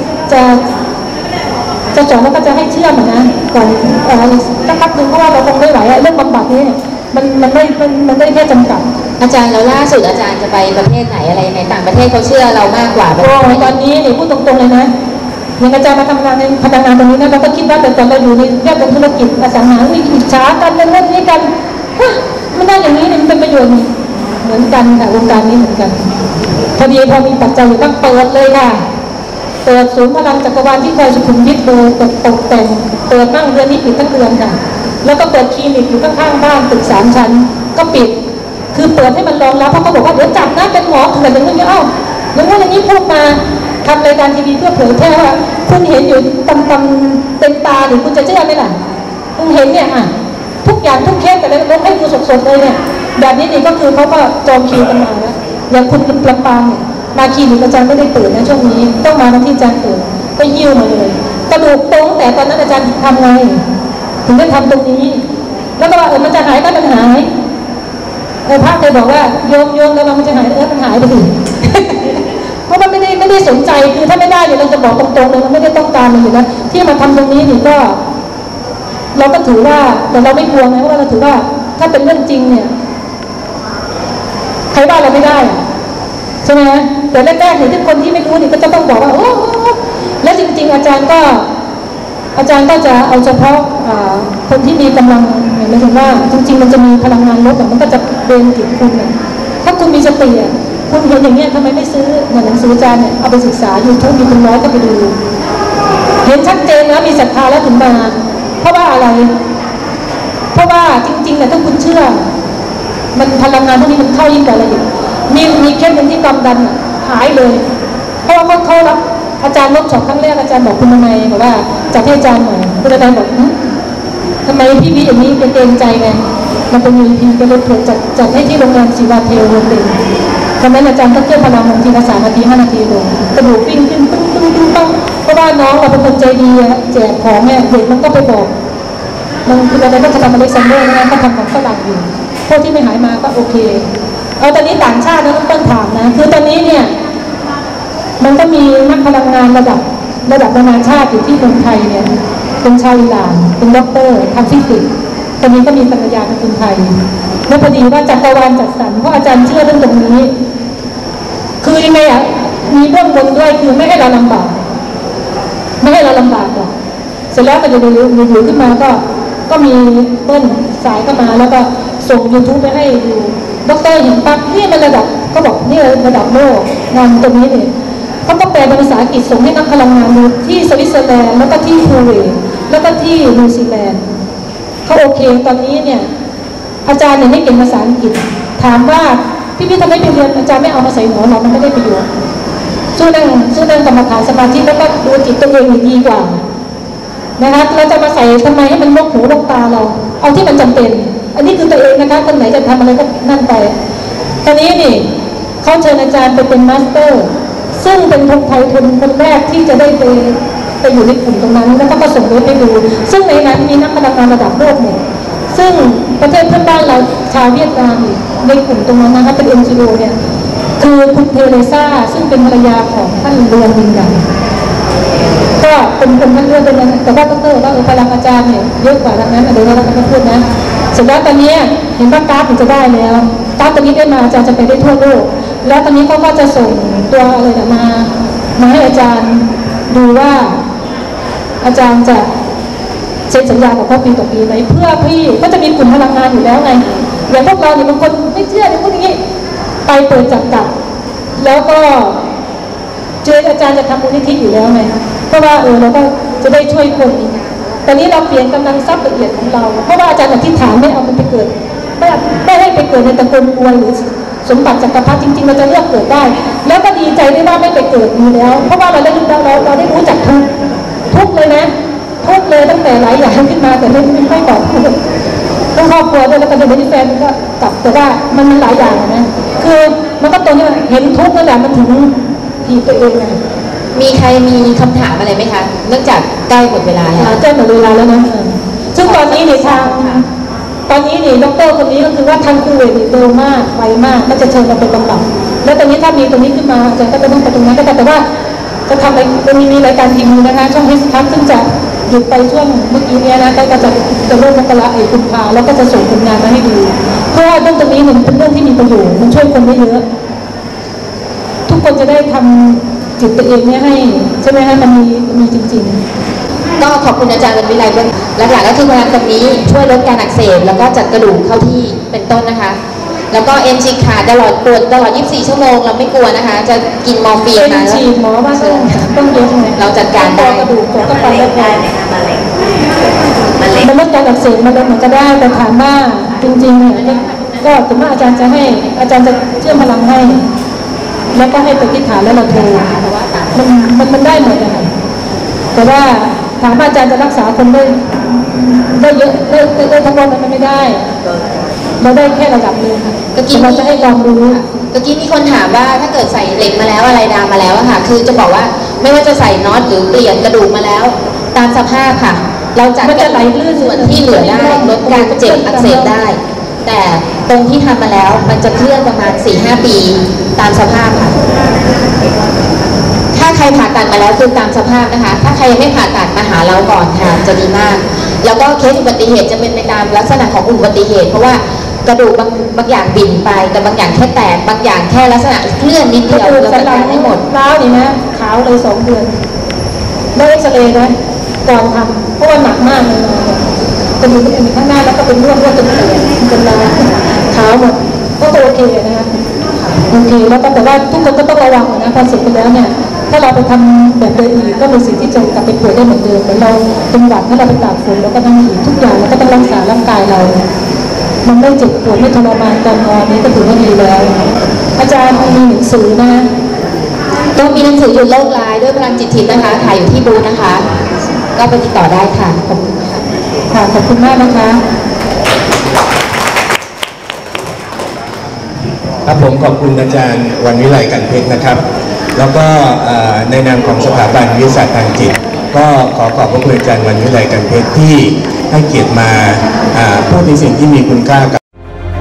S3: จบแล้วก็จะให้เชื่อมนะก่อนสักพักหนึ่งเพราะว่าเราคงไม่ไหวเรื่องบำบัดนี่มันไม่แค่จำกัด
S2: อาจารย์แล้วล่าสุดอาจารย์จะไปประเทศไหนอะไรในต่างประเทศเขาเชื่อเรามากกว่าประเทศ
S3: ตอนนี้เนี่ยพูดตรงๆเลยนะอย่างอาจารย์มาทำงานในพนักงานตรงนี้นะเราก็คิดว่าแต่ตอนเราอยู่ในแวดวงธุรกิจอสังหาริมทรัพย์อิจฉากันเล่นนี้กันมันได้อย่างนี้เนี่ยมันเป็นประโยชน์เหมือนกันค่ะวงการนี้เหมือนกันพอดีพอมีปัจจัยอยู่ต้องเปิดเลยค่ะเปิดศูนย์พลังจักรวาลที่คอยสุขุมวิทเลยตกแต่งเปิดตั้งเดือนนี้ปิดตั้งเดือนค่ะแล้วก็เปิดคลินิกอยู่ข้างๆบ้านตึก3 ชั้นก็ปิดคือเปิดให้มันรองรับเพราะเขาบอกว่าเดี๋ยวจับนะเป็นหมอถึงแต่อย่างนี้เอ้าแล้วว่าอย่างนี้พูดมาทำรายการทีวีเพื่อเผยแพร่ว่าคุณเห็นอยู่ตำเต็มตาหรือคุณจะเชื่อไหมล่ะคุณเห็นเนี่ยทุกอย่างทุกเคสแต่ละลงให้ดูสดๆเลยเนี่ยแบบนี้นี่ก็คือเขาก็จองคิวกันมาแล้วอย่างคุณลำปางเนี่ยมาคลินิกอาจารย์ไม่ได้เปิดนะช่วงนี้ต้องมาวันที่อาจารย์เปิดก็ยิ้วมาเลยกระดูกตรงแต่ตอนนั้นอาจารย์ทำไงถึงได้ทำตรงนี้แล้วก็ว่ามันจะหายก็มันหายพระเคยบอกว่าโยมแล้วมันจะหายมันหายไปสิเพราะมันไม่ได้สนใจคือถ้าไม่ได้เนี่ยเราจะบอกตรงๆเลยมันไม่ได้ต้องการมันอยู่แล้วที่มาทำตรงนี้นี่ก็เราก็ถือว่าแต่เราไม่กลัวนะเพราะว่าเราถือว่าถ้าเป็นเรื่องจริงเนี่ยใครว่าเราไม่ได้ใช่ไหมแต่แรกๆเนี่ยทุกคนที่ไม่รู้นี่ก็จะต้องบอกว่าโอ้แล้วจริงๆอาจารย์ก็จะเอาเฉพาะคนที่มีกำลังหมายถึงว่าจริงๆมันจะมีพลังงานลบมันก็จะเบนจิตคุณถ้าคุณมีสติคุณเห็นอย่างเงี้ยทำไมไม่ซื้อหนังสืออาจารย์เนี่ยเอาไปศึกษา YouTube มีเป็นร้อยก็ไปดูเห็นชัดเจนแล้วมีศรัทธาแล้วถึงมาเพราะว่าอะไรเพราะว่าจริงๆเนี่ยถ้าคุณเชื่อมันพลังงานพวกนี้มันเข้ายิ่งกว่าอะไรอีกมีเคสหนึ่งที่ความดันหายเลยเพราะว่าเขารับอาจารย์ลบช็อตครั้งแรกอาจารย์บอกคุณทำไมบอกว่าจัดให้อาจารย์หน่อยคุณอาจารย์บอกทำไมพี่วิอย่างนี้เป็นเกรงใจไงมันเป็นมีพีก็เลยจัดให้ที่โรงแรมศิวาเทลโรงเรียนตอนนั้นอาจารย์ก็เคลื่อนพลังลงทีละ3 นาที 5 นาทีลงกระดูกวิ่งขึ้นตึ้งเพราะว่าน้องเราเป็นคนใจดีแจกของเนี่ยเด็กมันก็ไปบอกมันคืออะไรก็จะทำอเล็กซานเดอร์นะก็ทำของฝรั่งอยู่พวกที่ไม่หายมาก็โอเคเอาตอนนี้ต่างชาตินะต้องถามนะคือตอนนี้เนี่ยมันก็มีนักพลังงานระดับนานาชาติอยู่ที่เมืองไทยเนี่ยเป็นชาวอิหร่านเป็นด็อกเตอร์ทางฟิสิกส์ตอนนี้ก็มีภรรยาเป็นคนไทยแล้วพอดีว่าจักรวาลจัดสรรเพราะอาจารย์เชื่อเรื่องตรงนี้คือยังไงมีเบื้องบนด้วยคือไม่ให้เราลำบากหรอกเสร็จแล้วก็อยู่ขึ้นมาก็มีเบิ้ลสายเข้ามาแล้วก็ส่ง YouTube ไปให้ดูด็อกเตอร์เห็นปั๊บนี่มันระดับก็บอกนี่ระดับโลกงานตรงนี้เนี่ยเขาก็แปลเป็นภาษาอังกฤษส่งให้นักพลังงานดูที่สวิตเซอร์แลนด์แล้วก็ที่คูเวตแล้วก็ที่นิวซีแลนด์เขาโอเคตอนนี้เนี่ยอาจารย์เนี่ยไม่เก่งภาษาอังกฤษถามว่าพี่ทำไมไปเรียนอาจารย์ไม่เอามาใส่หัวเรามันไม่ได้ประโยชน์สู้นั่งกรรมฐานสมาธิแล้วก็ดูจิตตัวเองดีกว่านะคะเราจะมาใส่ทำไมให้มันลกหูลกตาเราเอาที่มันจำเป็นอันนี้คือตัวเองนะคะคนไหนจะทำอะไรก็นั่นไปคราวนี้นี่เขาเชิญอาจารย์ไปเป็นมาสเตอร์ซึ่งเป็นคนไทยคนแรกที่จะได้ไปอยู่ในกลุ่มตรงนั้นแล้วก็ส่งเว็บให้ดูซึ่งในนั้นมีนักพลังงานระดับโลกเนี่ยซึ่งประเทศเพื่อนบ้านเราชาวเวียดนามในกลุ่มตรงนั้นนะคะเป็น NGO เนี่ยคือคุณเทเรซ่าซึ่งเป็นภรรยาของท่านเรืองวิญญาณก็เป็นคนทั้งเรื่องเป็นนั้นแต่ว่าดรว่าพลังอาจารย์เนี่ยเยอะกว่าดังนั้นเดี๋ยวเราจะพูดนะเสร็จแล้วตอนนี้เห็นว่ากราฟมันจะได้แล้วกราฟตัวนี้ได้มาอาจารย์จะไปได้ทั่วโลกแล้วตอนนี้เขาก็จะส่งตัวอะไรมาให้อาจารย์ดูว่าอาจารย์จะเซ็นสัญญากับเขาปีต่อปีไหมเพื่อพี่ก็จะมีกลุ่มพลังงานอยู่แล้วไงอย่างพวกเราเนี่ยบางคนไม่เชื่อเนี่ยพวกนี้ไปเปิดจับกับแล้วก็เจออาจารย์จะทำมูลนิธิอยู่แล้วไงเพราะว่าเราก็จะได้ช่วยคนตอนนี้เราเปลี่ยนกำลังทรัพย์ละเอียดของเราเพราะว่าอาจารย์อธิษฐานไม่เอามันไปเกิดไม่ให้ไปเกิดในตระกูลรวยหรือสมบัติจักรพรรดิจริงๆเราจะเลือกเกิดได้แล้วก็ดีใจได้ว่าไม่ไปเกิดอยู่แล้วเพราะว่าเราได้รู้จักทุกเลยนะทุกเลยตั้งแต่หลายอย่างขึ้นมาแต่ไม่ก่อนต้องครอบครัวด้วยแล้วก็เดี๋ยวนี้แฟนก็กลับแต่ว่ามันหลายอย่างนะคือมันก็ตัวนี้เห็นทุกนั่นแหละมันถึงทีตัวเองไง
S2: มีใครมีคำถามอะไรไหมคะเนื่องจากใกล้หมดเวลาแล้ว
S3: ใกล้หมดเวลาแล้วนะซึ่งตอนนี้ในทางตอนนี้นี่ดร.คนนี้ก็คือว่าทางคูเวตเร็วมากไวมากก็จะเชิญเราไปบำบัดแล้วตอนนี้ถ้ามีตรงนี้ขึ้นมาอาจารย์ก็จะต้องไปตรงนั้นก็แต่ว่าจะทำอะไรมีรายการทีมนะคะช่องเฮสคัพซึ่งจะหยุดไปช่วงเมื่อกี้นี้นะก็จะเริ่มมกราคมกุมภาแล้วก็จะส่งผลงานมาให้ดูเพราะว่าเรื่องตรงนี้มันเป็นเรื่องที่มีประโยชน์มันช่วยคนได้เยอะทุกคนจะได้ทำจิตตัวเองเนี่ยให้ใช่ไหมฮะมันมีจริงๆ
S2: ก็ขอบคุณอาจารย์วันวิไลด้วยหลักๆก็คือพลังตรงนี้ช่วยลดการอักเสบแล้วก็จัดกระดูกเข้าที่เป็นต้นนะคะแล้วก็เอ็นฉีกขาดตลอดปวดตลอด24ชั่วโมงเราไม่กลัวนะคะจะกินมอร์ฟีนมา
S3: ฉีดหมอว่าต้องเยอะไง
S2: เราจัดการได้
S3: กระดูกก็ไปได้มันลดการอักเสบมันลดมันก็ได้แต่ถามว่าจริงๆเนี่ยก็ถึงว่าอาจารย์จะเชื่อมพลังให้แล้วก็ให้ไปที่ฐานแล้วเราโทรมันได้หมดเลยแต่ว่าถามว่าอาจารย์จะรักษาคนได้เยอะได้ทั้งวันมันไม่ได้เราได้แค่ระดับนึงก็กี้เราจะให้ความรู้
S2: ก็กี้มีคนถามว่าถ้าเกิดใส่เหล็กมาแล้วอะไรดามมาแล้วอะค่ะคือจะบอกว่าไม่ว่าจะใส่น็อตหรือเปลี่ยนกระดูกมาแล้วตามสภาพค่ะเราจัดกระดูกส่วนที่เหลือได้ลดการเจ็บอักเสบได้แต่ตรงที่ทำมาแล้วมันจะเคลื่อนประมาณ 4-5 ปีตามสภาพค่ะถ้าใครผ่าตัดมาแล้วคือตามสภาพนะคะถ้าใครยังไม่ผ่าตัดมาหาเราก่อนค่ะจะดีมากแล้วก็เคสอุบัติเหตุจะเป็นไปตามลักษณะของอุบัติเหตุเพราะว่ากระดูกบางอย่างบิ่นไปแต่บางอย่างแค่แตกบางอย่างแค่ลักษณะเคลื่อนนิดเดียวเราจัดการได้หมด
S3: ร้าวนี่นะขาวเลย2 เดือนแล้วเอ็กซเรย์นะก่อนทำเพราะว่าหนักมากเลยกระดูกมันมีข้างหน้าแล้วก็เป็นร่วงจนเปลี่ยนจนลายขาวหมดก็โอเคนะคะโอเคแล้วแต่ว่าทุกคนก็ต้องระวังนะพอเสร็จไปแล้วเนี่ยถ้าเราไปทำแบบเดิมอีกก็มีสิ่งที่จะกลับไปป่วยได้เหมือนเดิมเหมือนเราเป็นหวัดถ้าเราไปตากฝนแล้วก็ต้องอีกทุกอย่างเราก็ต้องรักษาร่างกายเรามันไม่เจ็บปวดไม่ทรมานตอนนอนนี้ก็ถือว่าดีแล้วอาจารย์มีหนังสือนะ
S2: ก็มีหนังสือหยุดโรคร้ายด้วยพลังจิตทิพย์นะคะขายอยู่ที่บูธนะคะก็ไปติดต่อได้ค่ะขอบคุณ
S3: ค่ะขอบคุณมากนะคะ
S1: ครับผมขอบคุณอาจารย์วันวิไลกันเพชรนะครับแล้วก็ในนามของสถาบันวิทยาศาสตร์ทางจิตก็ขอบพระคุณอาจารย์วันวิไลกันเพชรที่ให้เกียรติมาพูดในสิ่งที่มีคุณค่ากับ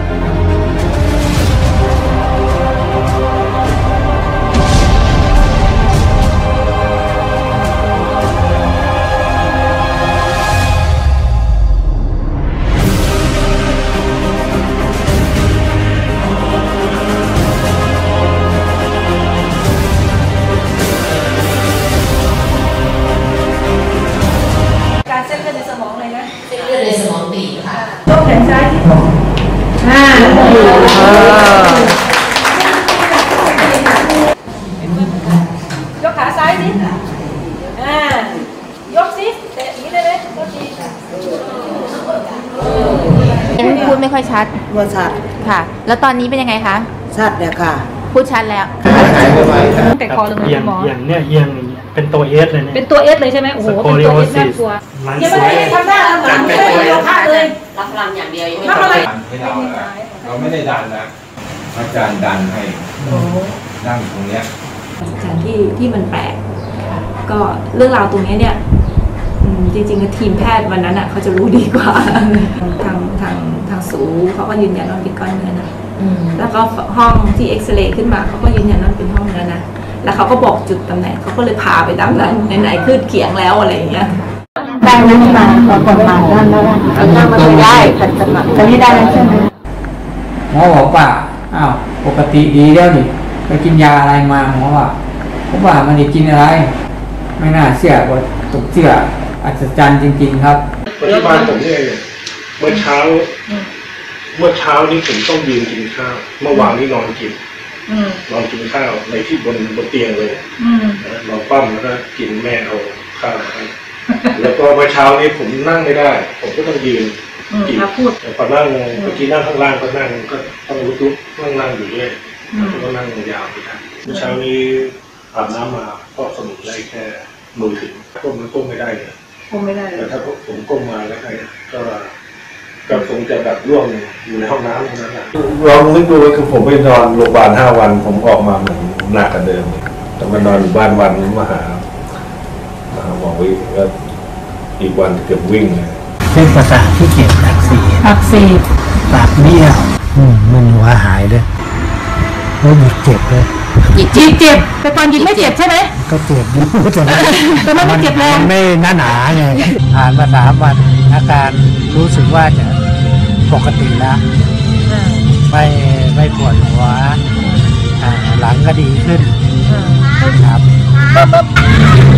S3: ยกขาซ้ายสิยกสิเตะนี้ได้ไหมก็ดี
S2: พูดไม่ค่อยชัด
S9: ว่าชัด
S2: ค่ะแล้วตอนนี้เป็นยังไงคะ
S9: ชัดแล้วค่ะ
S2: พูดชัดแล้ว
S3: แต่คอลง
S10: เอียงเนี่ยเอียงเป็นตัวเอสเลยเนี่ย
S3: เป็นตัวเอสเลยใช่ไหมโอ้โหเป็นตัวเอสน่ากลัวยังไม่ได้ทำหน้าทำหลังไม่ได้โยคะเลย
S2: รับพลังอย่างเดียวยังไม่
S6: ทำอะไรให้เราไม่ได้ดันนะอาจารย์ดันให้นั่งตรงเนี้ย
S11: อาจารย์ที่มันแปลกก็เรื่องราวตรงนี้เนี่ยจริงๆทีมแพทย์วันนั้นอ่ะเขาจะรู้ดีกว่าทางสูเขาก็ยืนยันว่าเป็นก้อนเนื้อนะแล้วก็ห้องที่เอ็กซเรย์ขึ้นมาเขาก็ยืนยันว่าเป็นห้องเนื้อนะแล้วเขาก็บอกจุดตำแหน่งเขาก็เลยพาไปตามนั้นไหนๆขึ้นเขียงแล้วอะไรอย่างเงี้ย
S3: ได้นั้นมาขอกฎหมายด้านแล้วด้านมันไม่ได้ขัดกันตอนนี้ได้ใช่ไหม
S9: หมอบอกว่าอ้าวปกติดีแล้วนี่ไปกินยาอะไรมาหมอว่าผมว่ามันได้กินอะไร ไม่น่าเชื่อว่าตกเชื่ออัศจรรย์จริงๆครับ
S12: ปัจจุบันผมเนี่ยเมื่อเช้านี้ผมต้องยืนกินข้าวเมื่อวานนี้นอนกินข้าวในที่บนเตียงเลยนอนปั้มแล้วก็กินแม่เอาข้าวมาให้แล้วก็เมื่อเช้านี้ผมนั่งไม่ได้ผมก็ต้องยืนกินแต่พอนั่งเมื่อกี้นั่งข้างล่างก็นั่งก็ต้องลุกนั่งอยู่ด้วยก็นั่งยาวไปครับเมื่อเช้านี้อาบน้ำมาก็สนุกได้แค่มือถึงก้มไม่ได้เลยก้มไม่ได้แต่ถ้าผมก้มมาแล้วก็คงจะแบบร่วงอยู่ในห้องน้ำนั้นแหละลองนึกดูว่าคือผมไปนอนโรงพยาบาล5 วันผมออกมาเหมือนหนักกว่าเดิมแต่มานอนอยู่บ้านวันมาหาหมอวิ่งก็อีกวันเกือบวิ่งเลย
S13: เส้นประสาทที่เจ็บอักเสบปากเบี้ยวมันหัวหายเลยแล้วหยุดเจ็บเลย
S3: เจ็บแต่ก่อนหยิบไม่เจ็บใช่ไหม
S13: ก็เจ็บอยู่
S3: แต่มันไม่เจ็บแรง
S13: มันไม่หนาไงผ่านมา3 วันอาการรู้สึกว่าจะปกติแล้วไม่ปวดหัวหลังก็ดีขึ้นครับ